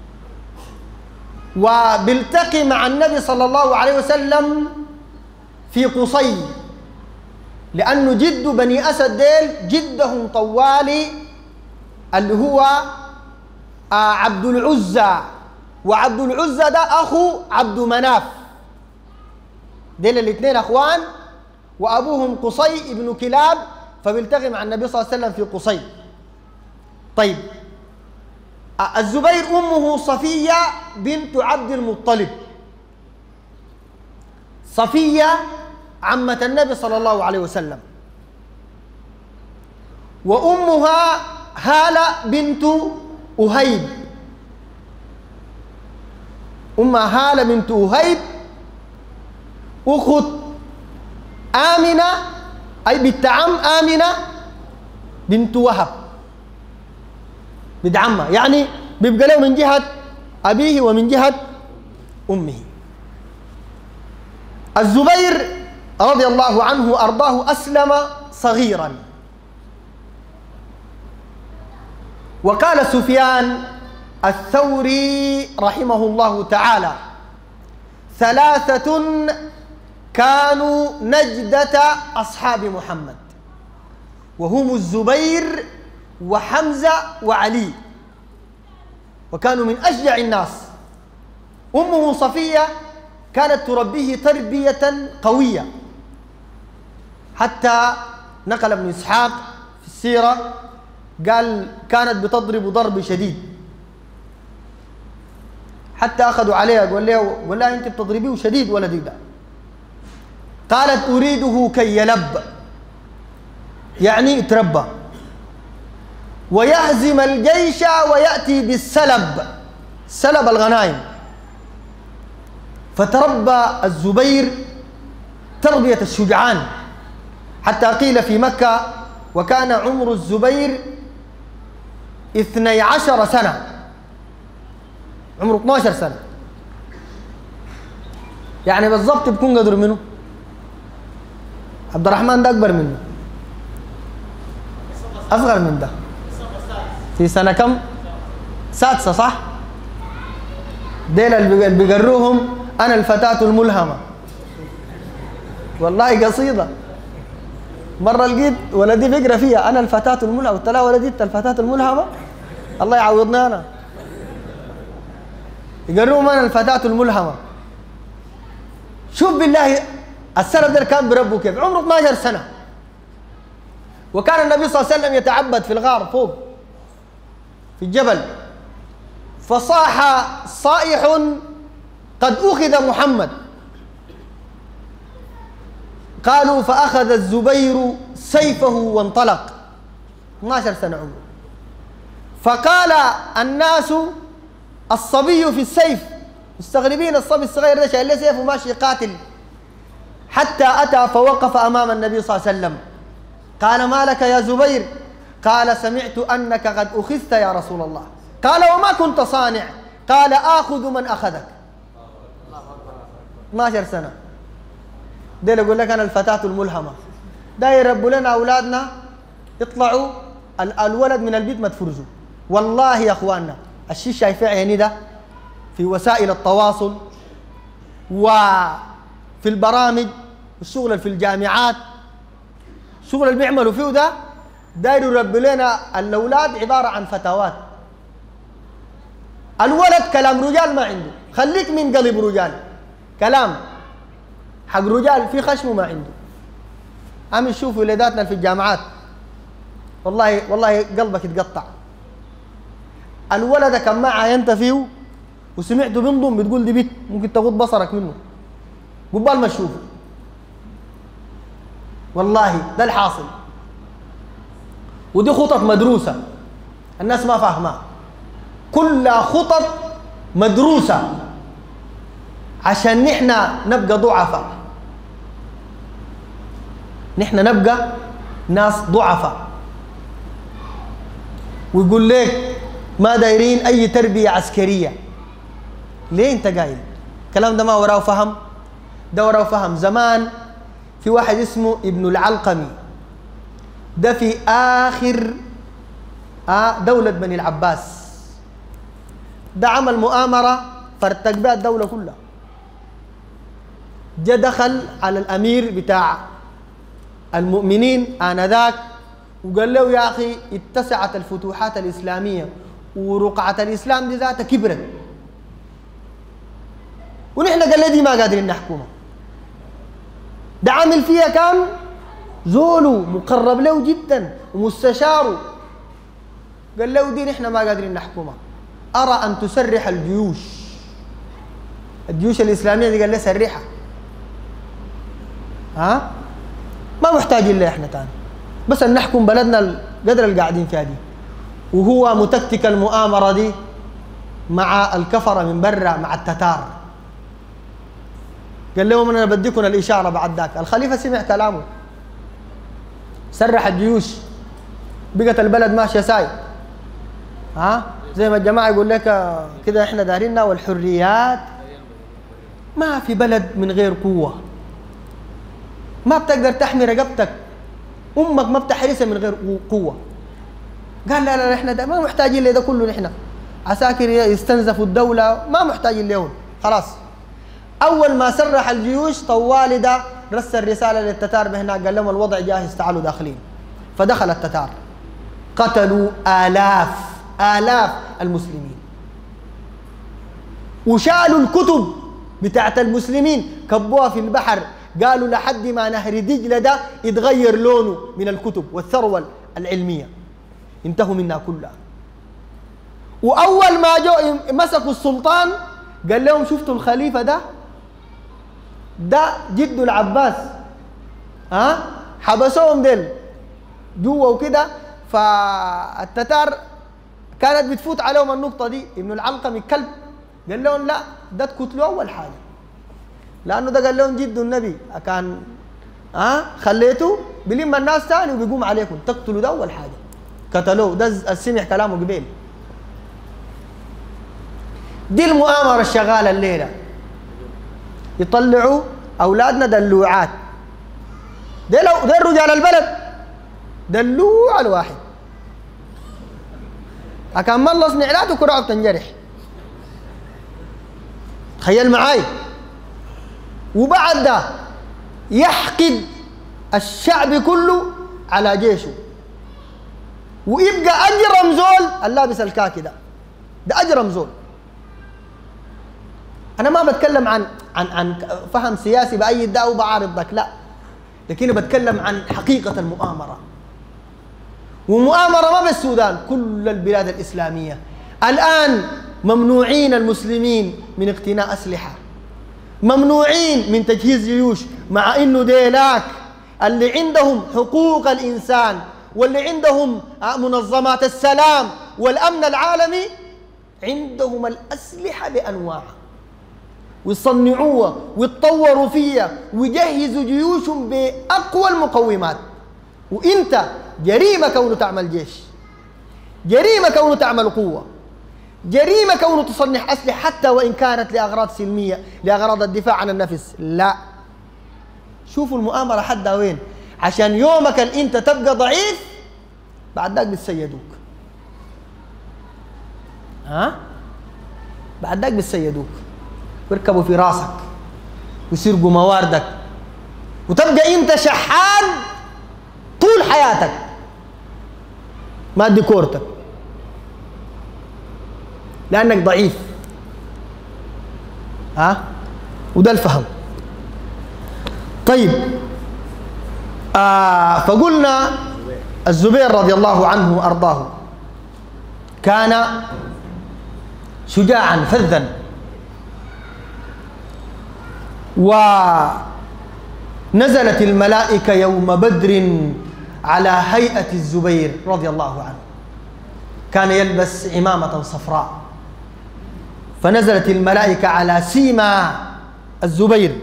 وبيلتقي مع النبي صلى الله عليه وسلم في قصي، لأنه جد بني أسد ديل جدهم طوالي اللي هو عبد العزى، وعبد العزى ده أخو عبد مناف، ديل الاثنين أخوان، وأبوهم قصي ابن كلاب، فبيلتقي مع النبي صلى الله عليه وسلم في قصي. طيب الزبير أمه صفية بنت عبد المطلب، صفية عمة النبي صلى الله عليه وسلم، وأمها هالة بنت أهيب، أمها هالة بنت أهيب أخت آمنة، أي بنت عم آمنة بنت وهب، بنت عمها، يعني بيبقى له من جهة أبيه ومن جهة أمه. الزبير رضي الله عنه وأرضاه أسلم صغيرا. وقال سفيان الثوري رحمه الله تعالى: 3 كانوا نجدة أصحاب محمد، وهم الزبير وحمزة وعلي، وكانوا من أشجع الناس. أمه صفية كانت تربيه تربية قوية، حتى نقل ابن إسحاق في السيرة قال كانت بتضرب ضرب شديد، حتى أخذوا عليها قال لها أنت بتضربيه شديد ولدي ده. قالت أريده كي يلب، يعني يتربى، ويهزم الجيش ويأتي بالسلب، سلب الغنائم. فتربى الزبير تربية الشجعان، حتى قيل في مكة وكان عمر الزبير 12 سنة، عمره 12 سنة، يعني بالضبط بيكون قدر منه. عبد الرحمن ده أكبر منه، أصغر من ده في سنة كم؟ 6 صح؟ ديل اللي بيقروهم أنا الفتاة الملهمة، والله قصيدة. مرة لقيت ولدي بيقرا فيها أنا الفتاة الملهمة، قلت له ولدي أنت الفتاة الملهمة؟ الله يعوضنا أنا. يقروهم أنا الفتاة الملهمة. شوف بالله السنة ده كان بربه كيف، عمره 12 سنة، وكان النبي صلى الله عليه وسلم يتعبد في الغار فوق في الجبل، فصاح صائح قد أخذ محمد. قالوا فأخذ الزبير سيفه وانطلق، 12 سنة عمره. فقال الناس الصبي في السيف، مستغربين الصبي الصغير ده شايل له سيف وماشي يقاتل، حتى أتى فوقف أمام النبي صلى الله عليه وسلم. قال ما لك يا زبير؟ قال سمعت أنك قد أخذت يا رسول الله. قال وما كنت صانع؟ قال آخذ من أخذك. 12 سنة ديل يقول لك أنا الفتاة الملهمة. دا يربوا لنا أولادنا يطلعوا الولد من البيت ما تفرزوا. والله يا أخواننا الشيء شايفاه عيني ده في وسائل التواصل وفي البرامج، الشغل اللي في الجامعات، الشغل اللي بيعملوا فيه ده دايروا يربوا لنا الأولاد عبارة عن فتوات. الولد كلام رجال ما عنده، خليك من قلب رجال، كلام حق رجال في خشمه ما عنده. عم نشوف ولاداتنا في الجامعات والله قلبك يتقطع. الولد كان معها انت فيه وسمعته بينضم بتقول دي بيت ممكن تغض بصرك منه قبال ما تشوفه. والله ده الحاصل. ودي خطط مدروسة الناس ما فاهمها، كلها خطط مدروسة عشان نحن نبقى ضعفاء، نحن نبقى ناس ضعفاء. ويقول لك ما دايرين أي تربية عسكرية. ليه أنت قايل؟ الكلام ده ما وراه فهم، ده وراه فهم. زمان في واحد اسمه ابن العلقمي، ده في آخر دولة بني العباس، ده عمل مؤامرة فرتق بها الدولة كلها. جاء دخل على الأمير بتاع المؤمنين آنذاك وقال له يا أخي اتسعت الفتوحات الإسلامية ورقعة الإسلام دي ذاتها كبرت، ونحن قال له دي ما قادرين نحكمها. ده عامل فيها كان زوله مقرب له جدا ومستشاره، قال له دي نحن ما قادرين نحكمها، أرى أن تسرح الجيوش الإسلامية دي. قال له سرحها، ما محتاجين لها احنا تاني، بس أن نحكم بلدنا القدر اللي قاعدين فيها دي. وهو متكتك المؤامرة دي مع الكفرة من برا مع التتار. قال لهم أنا بديكم الإشارة بعد ذاك. الخليفة سمع كلامه، سرح الجيوش، بقت البلد ماشية ساي. زي ما الجماعة يقول لك كده احنا دارينا والحريات. ما في بلد من غير قوة، ما بتقدر تحمي رقبتك، أمك ما بتحرسها من غير قوة. قال لا لا احنا ما محتاجين لده كله، نحن عساكر يستنزفوا الدولة ما محتاجين لهم خلاص. أول ما سرح الجيوش طوالي ده رسل رسالة للتتار بهناك، قال لهم الوضع جاهز تعالوا داخلين. فدخل التتار قتلوا آلاف المسلمين، وشالوا الكتب بتاعت المسلمين كبوها في البحر، قالوا لحد ما نهر دجلة ده يتغير لونه من الكتب والثروة العلمية. انتهوا منها كلها. وأول ما جو مسكوا السلطان قال لهم شفتوا الخليفة ده جد العباس، حبسوهم ديل جوا وكده. فالتتار كانت بتفوت عليهم النقطة دي. ابن العلقمي الكلب قال لهم لا ده تقتلوا أول حاجة، لأنه ده قال لهم جد النبي كان خليته بلم الناس ثاني وبيقوم عليكم، تقتلوا ده أول حاجة. قتلوه، ده السمع كلامه قبيل. دي المؤامرة الشغالة الليلة، يطلعوا أولادنا دلوعات. ده رجال البلد دلوع الواحد أكان ملص نعلاته كرعه بتنجرح. تخيل معاي. وبعد ده يحقد الشعب كله على جيشه، ويبقى أجرم زول اللابس الكاكي ده أجرم زول. أنا ما بتكلم عن فهم سياسي بأي دعوة وبعارضك، لا، لكن بتكلم عن حقيقة المؤامرة. ومؤامرة ما بالسودان، كل البلاد الإسلامية الآن ممنوعين المسلمين من اقتناء أسلحة، ممنوعين من تجهيز جيوش، مع إنه ديلاك اللي عندهم حقوق الإنسان واللي عندهم منظمات السلام والأمن العالمي عندهم الأسلحة بأنواعها، ويصنعوها ويتطوروا فيها ويجهزوا جيوشهم بأقوى المقومات. وإنت جريمة كونه تعمل جيش، جريمة كونه تعمل قوة، جريمة كونه تصنع أسلحة حتى وإن كانت لأغراض سلمية، لأغراض الدفاع عن النفس. لا، شوفوا المؤامرة حدها وين، عشان يومك أنت تبقى ضعيف بعد ذاك بتسيدوك. بعد ذاك بتسيدوك ويركبوا في راسك ويسرقوا مواردك، وتبقى أنت شحات طول حياتك ما ادي كورتك لأنك ضعيف. وده الفهم. طيب فقلنا الزبير رضي الله عنه وأرضاه كان شجاعا فذا، ونزلت الملائكة يوم بدر على هيئة الزبير رضي الله عنه، كان يلبس عمامة صفراء، فنزلت الملائكة على سيما الزبير،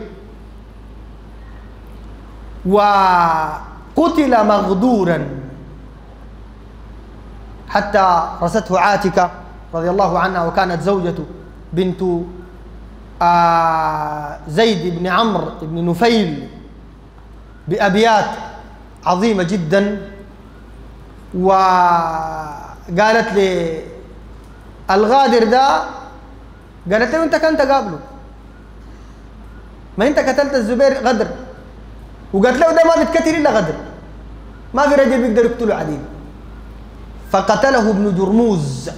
وقتل مغدورا حتى رسته عاتكة رضي الله عنها، وكانت زوجته بنت زيد بن عمرو بن نفيل بأبيات عظيمة جدا، وقالت لي الغادر ده، قالت له انت كنت قابله، ما انت قتلت الزبير غدر، وقالت له ده ما بيتقتل الا غدر، ما في رجل بيقدر يقتله عديل، فقتله ابن جرموز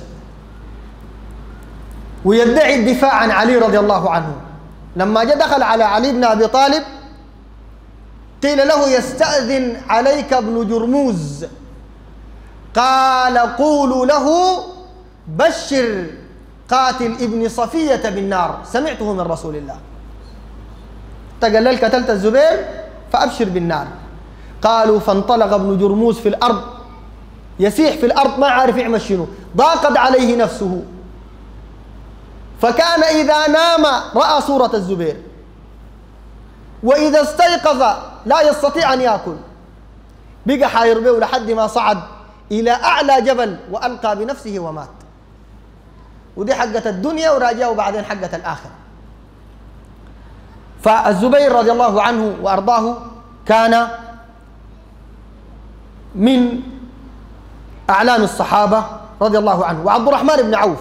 ويدعي الدفاع عن علي رضي الله عنه. لما جاء دخل على علي بن ابي طالب قيل له يستأذن عليك ابن جرموز، قال قولوا له بشر قاتل ابن صفية بالنار، سمعته من رسول الله، قال لك قتلت الزبير فأبشر بالنار. قالوا فانطلق ابن جرموز في الأرض يسيح في الأرض ما عارف يعمل شنو، ضاقت عليه نفسه، فكان إذا نام رأى صورة الزبير، وإذا استيقظ لا يستطيع أن يأكل، بقى حاير به لحد ما صعد إلى أعلى جبل وألقى بنفسه ومات. ودي حقة الدنيا وراجعه وبعدين حقة الآخرة. فالزبير رضي الله عنه وأرضاه كان من أعلام الصحابة رضي الله عنه. وعبد الرحمن بن عوف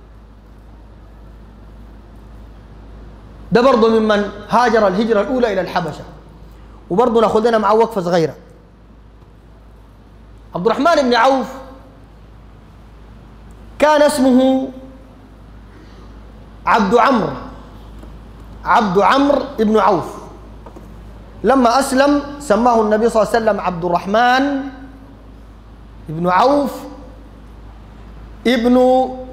ده برضه ممن هاجر الهجرة الأولى إلى الحبشة، وبرضه ناخذ لنا معه وقفة صغيرة. عبد الرحمن بن عوف كان اسمه عبد عمرو بن عوف. لما أسلم سماه النبي صلى الله عليه وسلم عبد الرحمن بن عوف ابن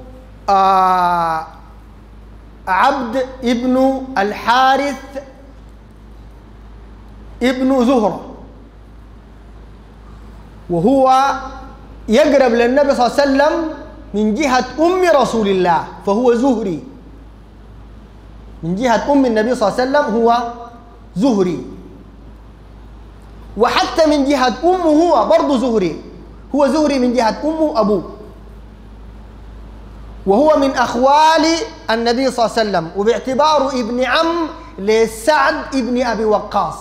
عبد ابن الحارث ابن زهرة، وهو يقرب للنبي صلى الله عليه وسلم من جهة أم رسول الله، فهو زهري. من جهة أم النبي صلى الله عليه وسلم هو زهري، وحتى من جهة أمه هو برضه زهري، هو زهري من جهة أمه وأبوه، وهو من أخوال النبي صلى الله عليه وسلم، وباعتباره ابن عم لسعد ابن أبي وقاص،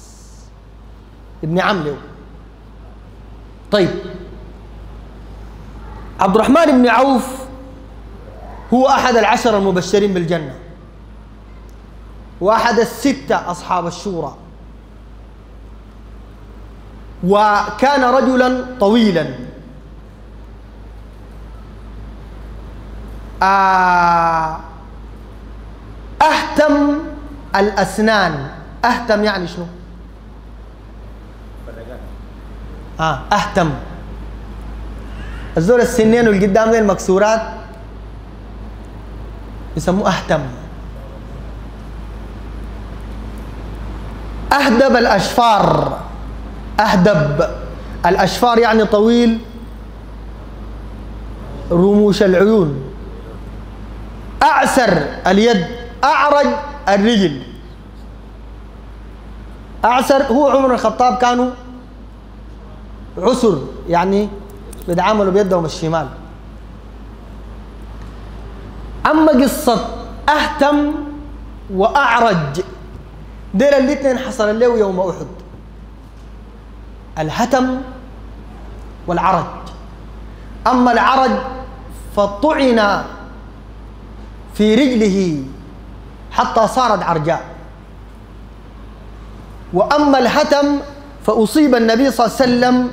ابن عم له. طيب، عبد الرحمن بن عوف هو أحد العشر المبشرين بالجنة، وأحد الستة أصحاب الشورى، وكان رجلا طويلا أهتم الأسنان. أهتم يعني شنو؟ أهتم الزول السنين واللي قدام ذي المكسورات يسموه أهتم. أهدب الأشفار، أهدب الأشفار يعني طويل رموش العيون، أعسر اليد، أعرج الرجل. أعسر هو عمر الخطاب كانوا عسر، يعني بيتعاملوا بيدهم الشمال. أما قصة أهتم وأعرج ديل الاثنين حصل له يوم أحد، الهتم والعرج. أما العرج فطعن في رجله حتى صارت عرجاء، وأما الهتم فأصيب النبي صلى الله عليه وسلم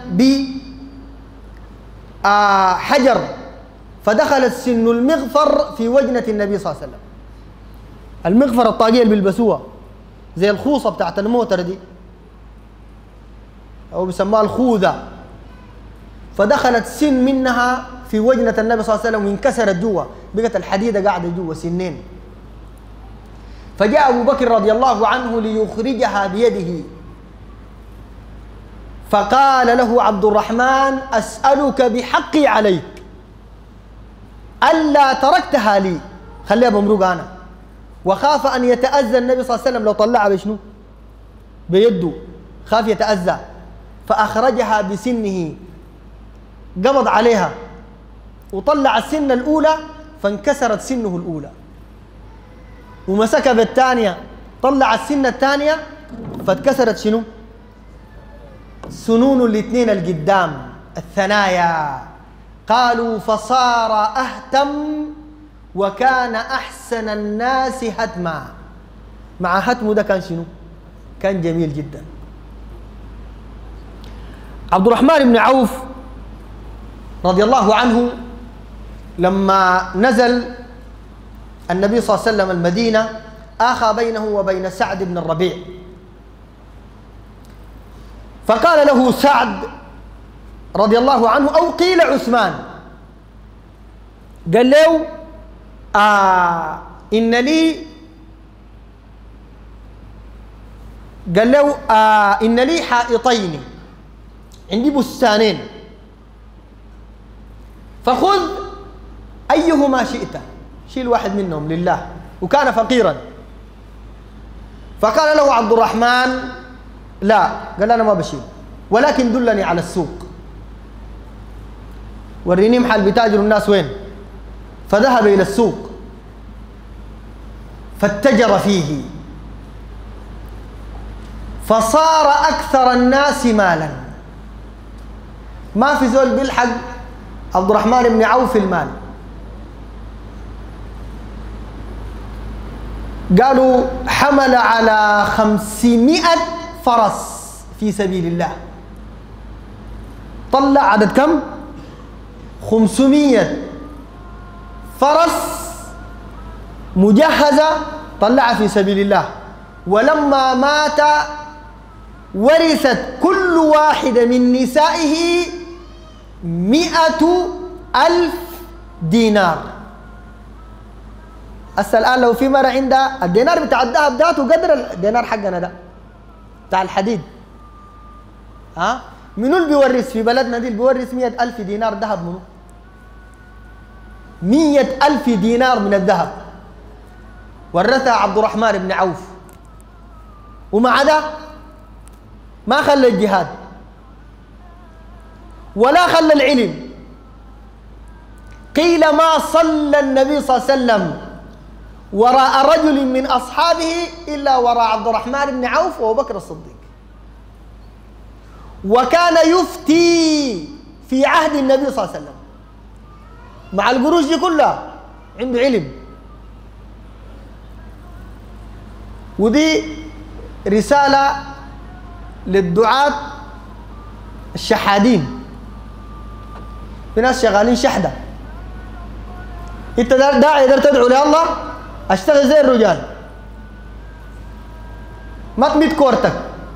بحجر فدخلت سن المغفر في وجنة النبي صلى الله عليه وسلم. المغفر الطاقية اللي بيلبسوها زي الخوصة بتاعت الموتر دي، أو بيسموها الخوذة، فدخلت سن منها في وجنة النبي صلى الله عليه وسلم وانكسرت جوا، بقت الحديدة قاعدة جوا سنين. فجاء أبو بكر رضي الله عنه ليخرجها بيده، فقال له عبد الرحمن: أسألك بحقي عليك ألا تركتها لي، خليها بمروق أنا. وخاف أن يتأذى النبي صلى الله عليه وسلم لو طلعها بشنو؟ بيده، خاف يتأذى، فأخرجها بسنه، قبض عليها وطلع السنة الأولى فانكسرت سنه الأولى، ومسكها بالثانية طلع السنة الثانية فاتكسرت شنو؟ سنون الاثنين القدام الثنايا. قالوا: فصار أهتم وكان أحسن الناس هتما. مع هتمه ده كان شنو؟ كان جميل جدا. عبد الرحمن بن عوف رضي الله عنه لما نزل النبي صلى الله عليه وسلم المدينة آخى بينه وبين سعد بن الربيع، فقال له سعد رضي الله عنه، أو قيل عثمان، قال له: إن لي، قال له: إن لي حائطين، عندي بستانين، فخذ أيهما شئت، شيل واحد منهم لله، وكان فقيرا. فقال له عبد الرحمن: لا، قال: أنا ما بشيل، ولكن دلني على السوق، وريني محل بتاجر الناس وين. فذهب إلى السوق فاتجر فيه، فصار أكثر الناس مالا. ما في زول بيلحق عبد الرحمن بن عوف المال. قالوا: حمل على 500 فرس في سبيل الله. طلع عدد كم؟ 500 فرس مجهزة، طلعها في سبيل الله. ولما مات ورثت كل واحدة من نسائه 100,000 دينار. هسه الآن لو في مرة عندها الدينار بتاع الذهب ذاته قدر الدينار حقنا ده بتاع الحديد، منو اللي بيورث في بلدنا دي؟ اللي بيورث 100,000 دينار ذهب منو؟ 100,000 دينار من الذهب ورثها عبد الرحمن بن عوف. ومع ده ما خلى الجهاد ولا خلى العلم. قيل ما صلى النبي صلى الله عليه وسلم وراء رجل من أصحابه إلا وراء عبد الرحمن بن عوف وأبو بكر الصديق. وكان يفتي في عهد النبي صلى الله عليه وسلم مع القروش دي كلها، عنده علم. ودي رسالة للدعاة الشحادين. في ناس شغالين شحدة، انت داعي قدرت تدعو لله، اشتغل زي الرجال، ما تميت كورتك.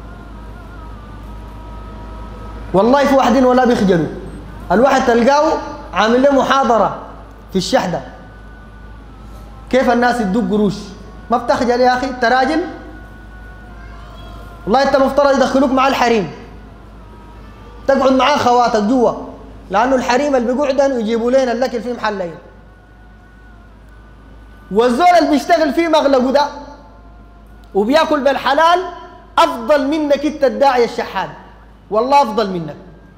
والله في واحدين ولا بيخجلوا، الواحد تلقاه عامل له محاضرة في الشحدة كيف الناس يدوك قروش. ما بتخجل يا أخي؟ تراجل والله. أنت مفترض يدخلوك مع الحريم، تقعد معاه خواتك جوا، لأنه الحريم اللي بيقعدن ويجيبوا لنا الأكل في محلين، والزول اللي بيشتغل فيه مغلقه ده وبياكل بالحلال أفضل منك أنت الداعية الشحاد، والله أفضل منك.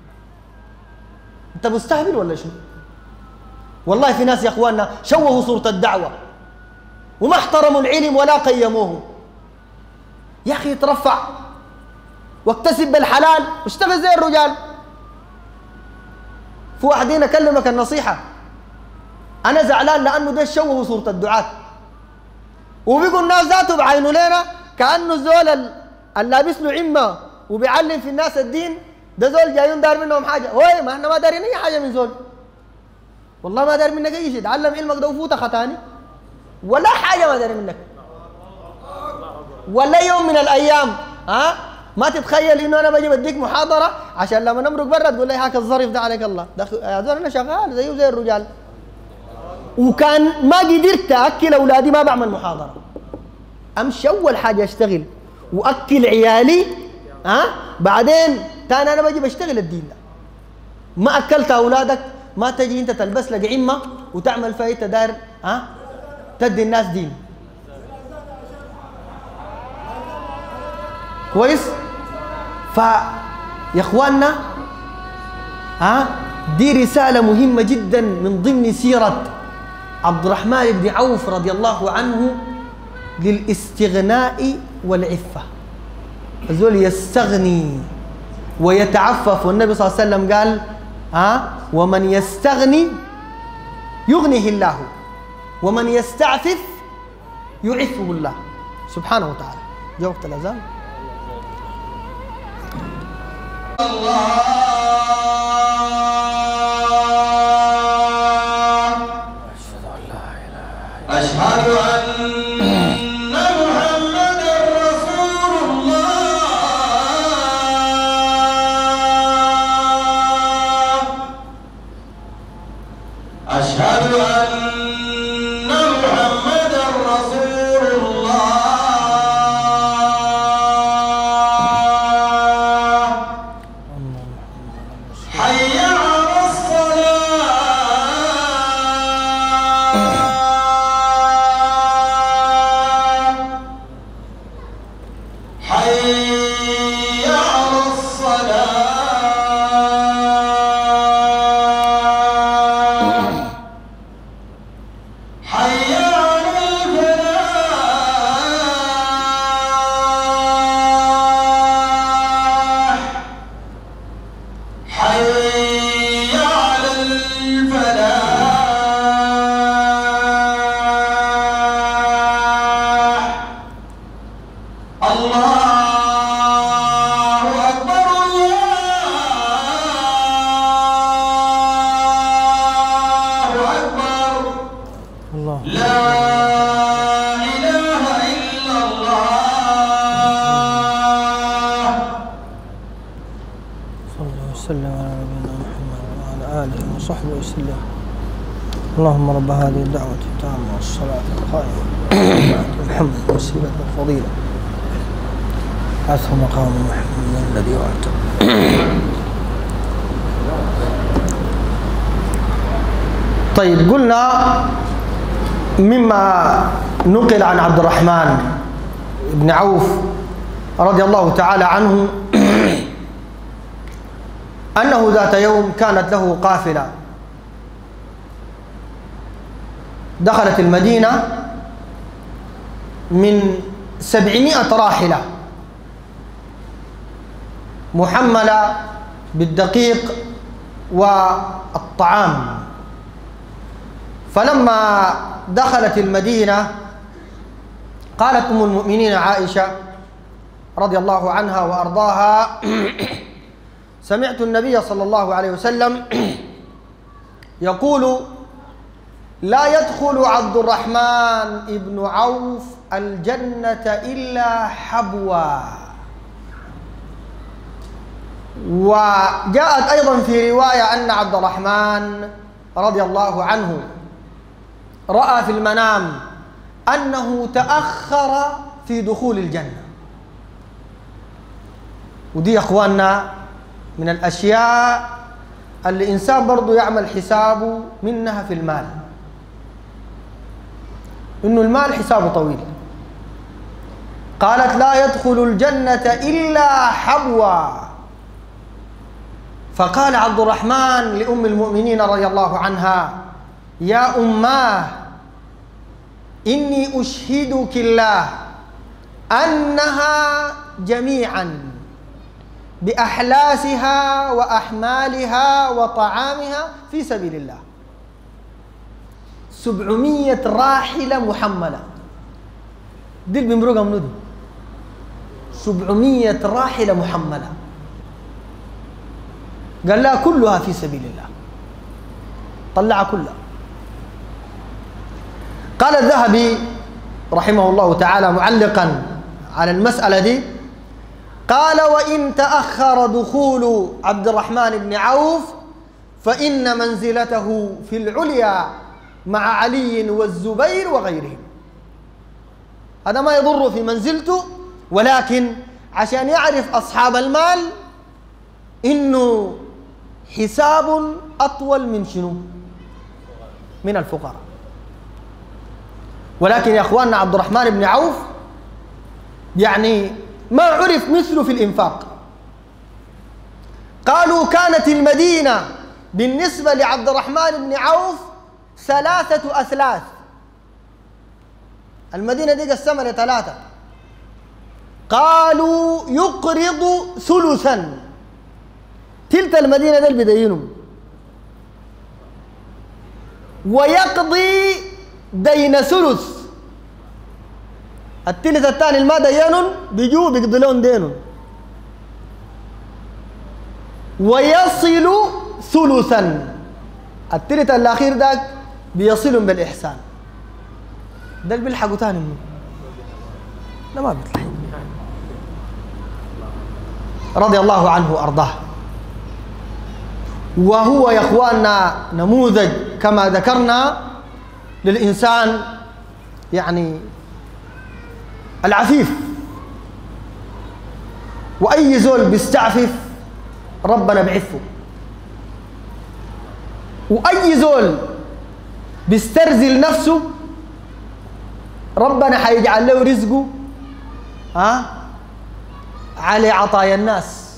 أنت مستهبل ولا شنو؟ والله في ناس يا إخواننا شوهوا صورة الدعوة وما احترموا العلم ولا قيموه. يا أخي ترفع واكتسب بالحلال واشتغل زي الرجال. في واحدين أكلمك النصيحة، أنا زعلان لأنه ده شوهوا صورة الدعاة، وبيقوا الناس ذاته بعينوا لنا كأنه الزول اللابس له عمة وبيعلم في الناس الدين ده زول جايون دار منهم حاجة. هوي ما احنا ما دارين أي حاجة من زول، والله ما دار منك أي شيء. تعلم علمك ده وفوتك خطاني ولا حاجة ما دار منك. ولا يوم من الأيام ما تتخيل انه انا بجي بديك محاضره عشان لما نمرق برا تقول لي هاك الظريف ده عليك الله ده يا زول انا شغال زيه زي الرجال. وكان ما قدرت اكل اولادي ما بعمل محاضره، امشي اول حاجه اشتغل واكل عيالي بعدين تاني انا بجي بشتغل الدين ده. ما اكلت اولادك ما تجي انت تلبس لك عمه وتعمل فيها انت داير تدي الناس دين. كويس؟ يا اخواننا دي رسالة مهمة جدا من ضمن سيرة عبد الرحمن بن عوف رضي الله عنه للاستغناء والعفة. الزول يستغني ويتعفف، والنبي صلى الله عليه وسلم قال ومن يستغني يغنيه الله ومن يستعفف يعفه الله سبحانه وتعالى. جاء وقت الأذان. أشهد أن محمدًا رسول الله. أشهد أن محمدًا رسول الله. حي على الصلاة. حي على الصلاة. حي على الفلاح. حي على الفلاح. الله أكبر. الله أكبر. الله لا إله إلا الله. صلى الله وسلم على نبينا محمد وعلى آله وصحبه وسلم. اللهم رب هذه الدعوة التامة والصلاة القائمة محمد وسيلة الفضيلة أثر مقام محمد الذي وعدته. طيب، قلنا مما نقل عن عبد الرحمن بن عوف رضي الله تعالى عنه أنه ذات يوم كانت له قافلة دخلت المدينة من 700 راحلة محملة بالدقيق والطعام. فلما دخلت المدينة قالت أم المؤمنين عائشة رضي الله عنها وأرضاها سمعت النبي صلى الله عليه وسلم يقول لا يدخل عبد الرحمن بن عوف الجنة إلا حبوا. وجاءت أيضا في رواية أن عبد الرحمن رضي الله عنه رأى في المنام أنه تأخر في دخول الجنة. ودي يا أخواننا من الأشياء اللي الإنسان برضو يعمل حسابه منها في المال، إنه المال حسابه طويل. قالت لا يدخل الجنة إلا حبوا. فقال عبد الرحمن لأم المؤمنين رضي الله عنها يا أماه إني أشهدك الله أنها جميعا بأحلاسها وأحمالها وطعامها في سبيل الله 700 راحلة محملة. دي بمرقم ندو 700 راحلة محملة. قال لها كلها في سبيل الله، طلعها كلها. قال الذهبي رحمه الله تعالى معلقا على المسألة دي قال وإن تأخر دخول عبد الرحمن بن عوف فإن منزلته في العليا مع علي والزبير وغيرهم. هذا ما يضر في منزلته، ولكن عشان يعرف أصحاب المال إنه حساب أطول من شنو؟ من الفقراء. ولكن يا أخواننا عبد الرحمن بن عوف يعني ما عرف مثله في الإنفاق. قالوا كانت المدينة بالنسبة لعبد الرحمن بن عوف 3 أثلاث. المدينة دي قسمها ل3. قالوا يقرض ثلثا، تلت المدينة دي بدينهم، ويقضي دين ثلث. الثلث الثاني الما دينهم بيجوا بيقضي لهم دينهم، ويصل ثلثا. الثلث الأخير ذاك بيصلهم بالإحسان. ده اللي بيلحقوا ثاني منه، ده ما بيطلع. رضي الله عنه وأرضاه. وهو يا إخواننا نموذج كما ذكرنا للإنسان يعني العفيف. وأي زول بيستعفف ربنا بعفه، وأي زول بيسترزل نفسه ربنا حيجعل له رزقه على عطايا الناس.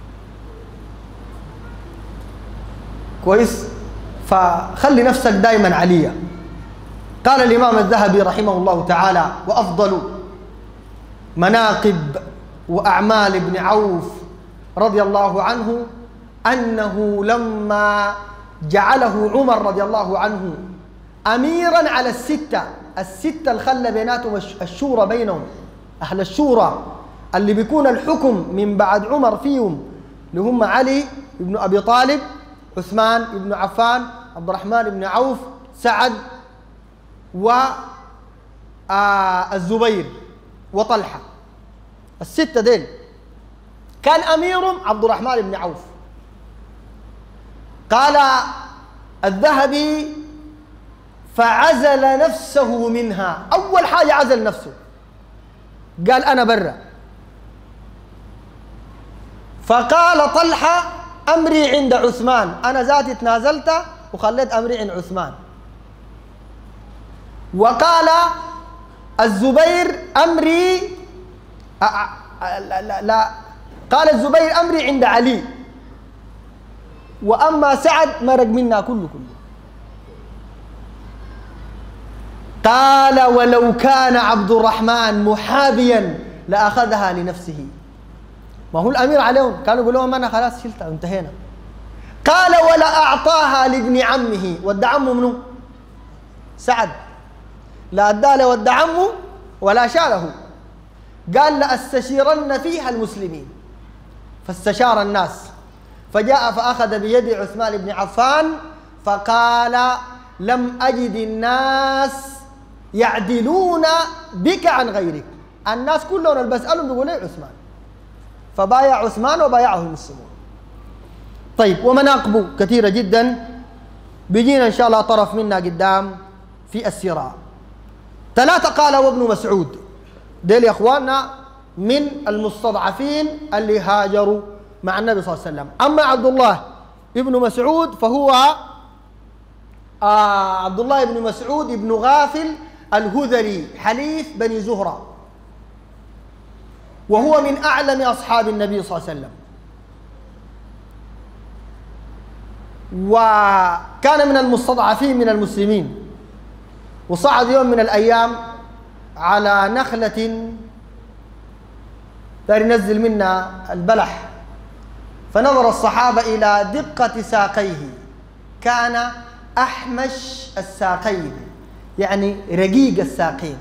كويس؟ فخلي نفسك دائما عليا. قال الإمام الذهبي رحمه الله تعالى: وأفضل مناقب وأعمال ابن عوف رضي الله عنه أنه لما جعله عمر رضي الله عنه أميرا على الستة اللي خلى بيناتهم الشورى بينهم، أهل الشورى اللي بيكون الحكم من بعد عمر فيهم، اللي هم علي بن أبي طالب، عثمان بن عفان، عبد الرحمن بن عوف، سعد، والزبير وطلحة. الستة ديل كان أميرهم عبد الرحمن بن عوف. قال الذهبي: فعزل نفسه منها. أول حاجة عزل نفسه، قال أنا برا. فقال طلحة: أمري عند عثمان، أنا ذاتي تنازلت وخليت أمري عند عثمان. وقال الزبير: أمري لا، قال الزبير: أمري عند علي. وأما سعد مرق منا كله. قال: ولو كان عبد الرحمن محابيا لأخذها لنفسه. ما هو الأمير عليهم، كانوا يقولوا لهم أنا خلاص شلتها وانتهينا. قال: ولا أعطاها لابن عمه. ود عمه منه سعد، لا أدى له ود عمه ولا شاله. قال: لأستشيرن فيها المسلمين. فاستشار الناس، فجاء فأخذ بيد عثمان بن عفان فقال: لم أجد الناس يعدلون بك عن غيرك. الناس كلهم اللي بسألهم بيقولوا لي عثمان. فبايع عثمان وبايعه المسلمون. طيب، ومناقبه كثيرة جدا، بيجينا إن شاء الله طرف منها قدام في السيرة. 3 قال وابن مسعود. ديل يا إخواننا من المستضعفين اللي هاجروا مع النبي صلى الله عليه وسلم. أما عبد الله ابن مسعود فهو عبد الله بن مسعود بن غافل الهذلي حليف بني زهرة، وهو من أعلم أصحاب النبي صلى الله عليه وسلم، وكان من المستضعفين من المسلمين. وصعد يوم من الأيام على نخلة دار ينزل منها البلح، فنظر الصحابة إلى دقة ساقيه، كان أحمش الساقين، يعني رقيق الساقين.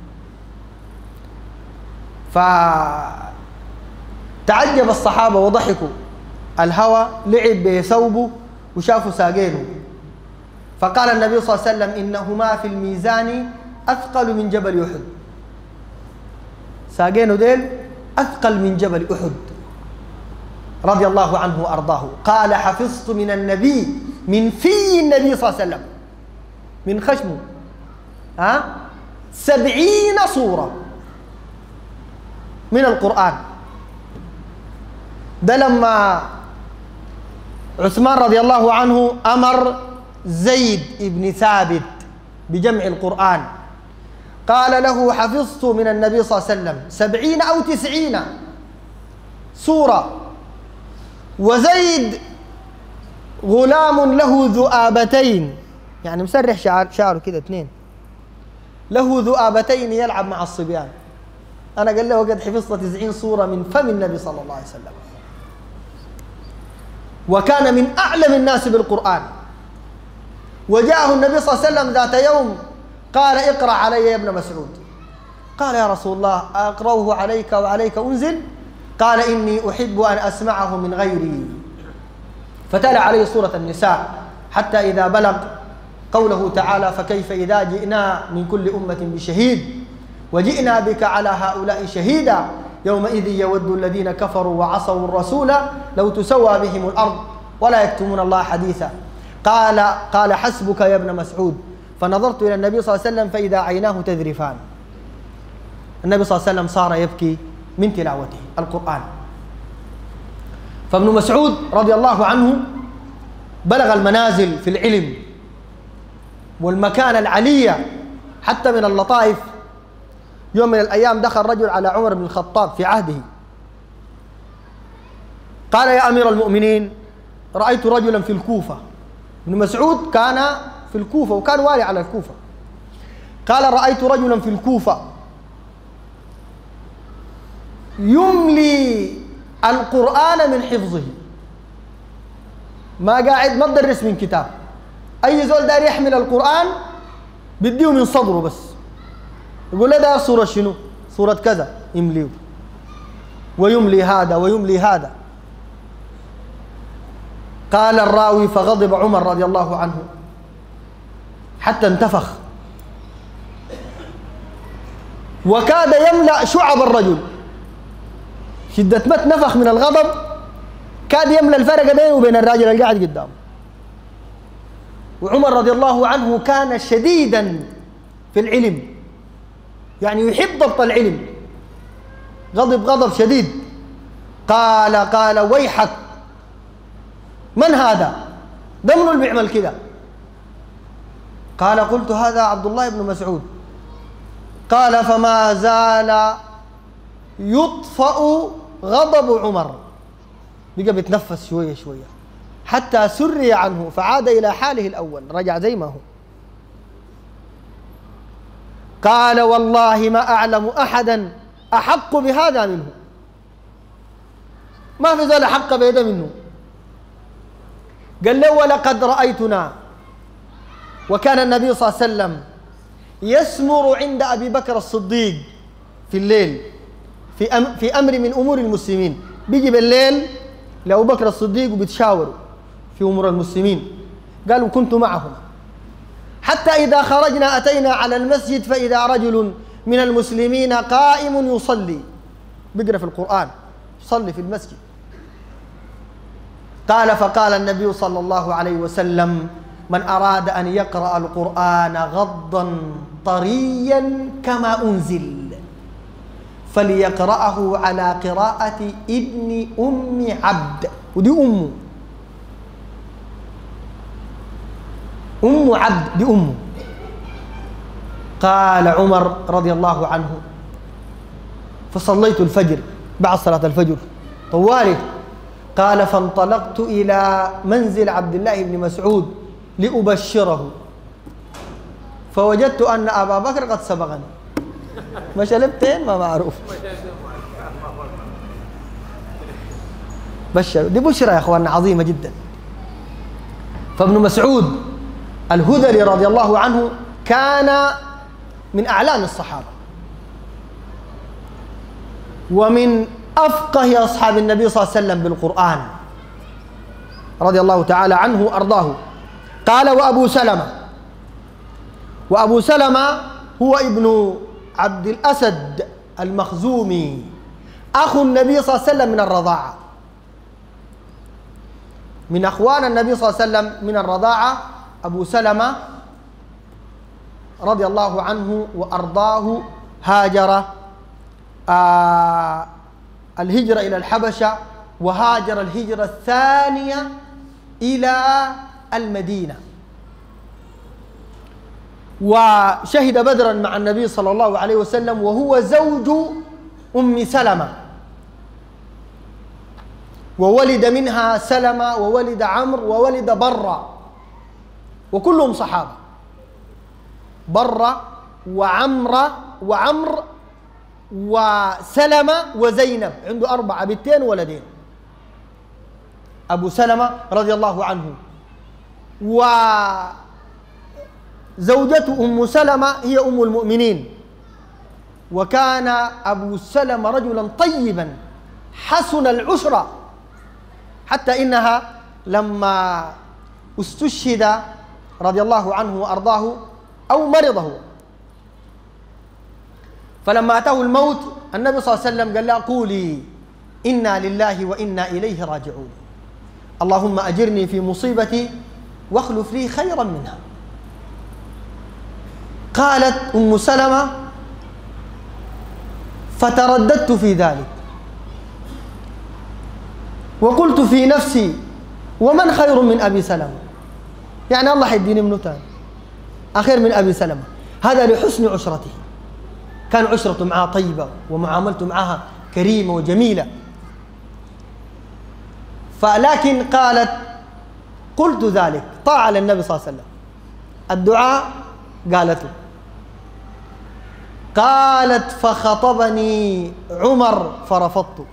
فتعجب الصحابة وضحكوا. الهوى لعب بثوبه وشافوا ساقينه. فقال النبي صلى الله عليه وسلم: إنهما في الميزان أثقل من جبل أحد. ساقينه ديل أثقل من جبل أحد رضي الله عنه وأرضاه. قال حفظت من النبي، من في النبي صلى الله عليه وسلم، من خشمه 70 سورة من القرآن. ده لما عثمان رضي الله عنه أمر زيد بن ثابت بجمع القرآن، قال له حفظت من النبي صلى الله عليه وسلم 70 أو 90 سورة. وزيد غلام له ذؤابتين، يعني مسرح شعره كده 2، له ذؤابتين يلعب مع الصبيان. أنا قال له وقد حفظت 90 سورة من فم النبي صلى الله عليه وسلم، وكان من أعلم الناس بالقرآن. وجاءه النبي صلى الله عليه وسلم ذات يوم قال اقرأ علي يا ابن مسعود. قال يا رسول الله أقرأه عليك وعليك أنزل؟ قال إني أحب أن أسمعه من غيري. فتلا عليه سورة النساء حتى إذا بلغ قوله تعالى فكيف إذا جئنا من كل أمة بشهيد وجئنا بك على هؤلاء شهيدا يومئذ يود الذين كفروا وعصوا الرسول لو تسوى بهم الأرض ولا يكتمون الله حديثا. قال حسبك يا ابن مسعود. فنظرت إلى النبي صلى الله عليه وسلم فإذا عيناه تذرفان. النبي صلى الله عليه وسلم صار يبكي من تلاوته القرآن. فابن مسعود رضي الله عنه بلغ المنازل في العلم والمكانة العلية. حتى من اللطائف يوم من الأيام دخل رجل على عمر بن الخطاب في عهده، قال يا أمير المؤمنين رأيت رجلا في الكوفة. ابن مسعود كان في الكوفة وكان والي على الكوفة. قال رأيت رجلا في الكوفة يملي القرآن من حفظه، ما قاعد ما تدرس من كتاب، أي زول دار يحمل القرآن بديه من صدره بس، يقول له ده سورة شنو؟ سورة كذا، يمليه ويملي هذا ويملي هذا. قال الراوي فغضب عمر رضي الله عنه حتى انتفخ وكاد يملأ شعب الرجل، شدة مت نفخ من الغضب كاد يملأ الفرق بينه وبين الراجل اللي قاعد قدامه. وعمر رضي الله عنه كان شديدا في العلم، يعني يحب ضبط العلم، غضب شديد. قال ويحك، من هذا؟ ده منو اللي بيعمل كده؟ قال قلت هذا عبد الله بن مسعود. قال فما زال يطفأ غضب عمر، بقى بيتنفس شوية شوية حتى سري عنه فعاد إلى حاله الأول، رجع زي ما هو. قال والله ما أعلم أحدا أحق بهذا منه، ما في زول أحق بهذا منه. قال له ولقد رأيتنا، وكان النبي صلى الله عليه وسلم يسمر عند أبي بكر الصديق في الليل في أمر من أمور المسلمين، بيجي بالليل لأبو بكر الصديق وبيتشاوروا في أمور المسلمين. قالوا كنت معهم حتى إذا خرجنا أتينا على المسجد فإذا رجل من المسلمين قائم يصلي، بيقرأ في القرآن، يصلي في المسجد. فقال النبي صلى الله عليه وسلم من أراد أن يقرأ القرآن غضا طريا كما أنزل فليقرأه على قراءة ابن أم عبد، ودي أمه، أم عبد دي أمه. قال عمر رضي الله عنه فصليت الفجر، بعد صلاة الفجر طوالي. قال فانطلقت إلى منزل عبد الله بن مسعود لأبشره فوجدت أن أبا بكر قد سبقني. ما شلبتين ما معروف، بشر، دي بشرى يا أخواننا عظيمة جدا. فابن مسعود الهذلي رضي الله عنه كان من أعلام الصحابة ومن أفقه أصحاب النبي صلى الله عليه وسلم بالقرآن رضي الله تعالى عنه وأرضاه. قال وأبو سلمة هو ابن عبد الأسد المخزومي. أخو النبي صلى الله عليه وسلم من الرضاعة، من أخوان النبي صلى الله عليه وسلم من الرضاعة أبو سلمة رضي الله عنه وأرضاه، هاجر الهجرة إلى الحبشة، وهاجر الهجرة الثانية إلى المدينة، وشهد بدرا مع النبي صلى الله عليه وسلم، وهو زوج أم سلمة، وولد منها سلمة وولد عمرو وولد برة، وكلهم صحابة، برة وعمر وسلمة وزينب، عنده 4 بنتين وولدين، أبو سلمة رضي الله عنه. وزوجته أم سلمة هي أم المؤمنين، وكان أبو سلمة رجلا طيبا حسن العشرة، حتى إنها لما استشهد رضي الله عنه وأرضاه أو مرضه، فلما أتاه الموت النبي صلى الله عليه وسلم قال له قولي إنا لله وإنا إليه راجعون، اللهم أجرني في مصيبتي واخلف لي خيرا منها. قالت أم سلمة فترددت في ذلك وقلت في نفسي ومن خير من أبي سلمة، يعني الله حيديني منه تاني أخير من أبي سلمة، هذا لحسن عشرته، كان عشرته معها طيبة ومعاملته معها كريمة وجميلة. فلكن قالت قلت ذلك طاعة للنبي صلى الله عليه وسلم، الدعاء قالته. قالت فخطبني عمر فرفضت،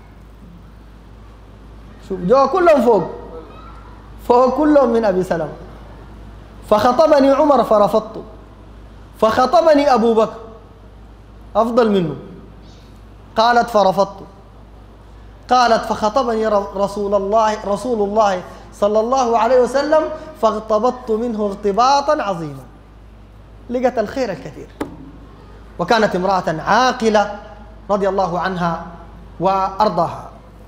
شوف جو كلهم فوق كلهم من أبي سلمة. فخطبني عمر فرفضت، فخطبني أبو بكر أفضل منه، قالت فرفضت. قالت فخطبني رسول الله صلى الله عليه وسلم فاغتبطت منه اغتباطا عظيما، لقت الخير الكثير. وكانت امرأة عاقلة رضي الله عنها وأرضاها.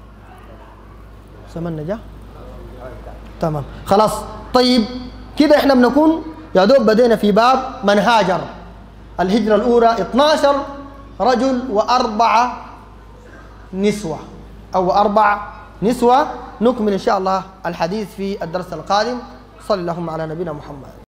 زماننا جاء تمام خلاص. طيب كده احنا بنكون يا دوب بدينا في باب من هاجر. الهجرة الأولى 12 رجل و4 نسوة أو 4 نسوة. نكمل إن شاء الله الحديث في الدرس القادم. صلى اللهم على نبينا محمد.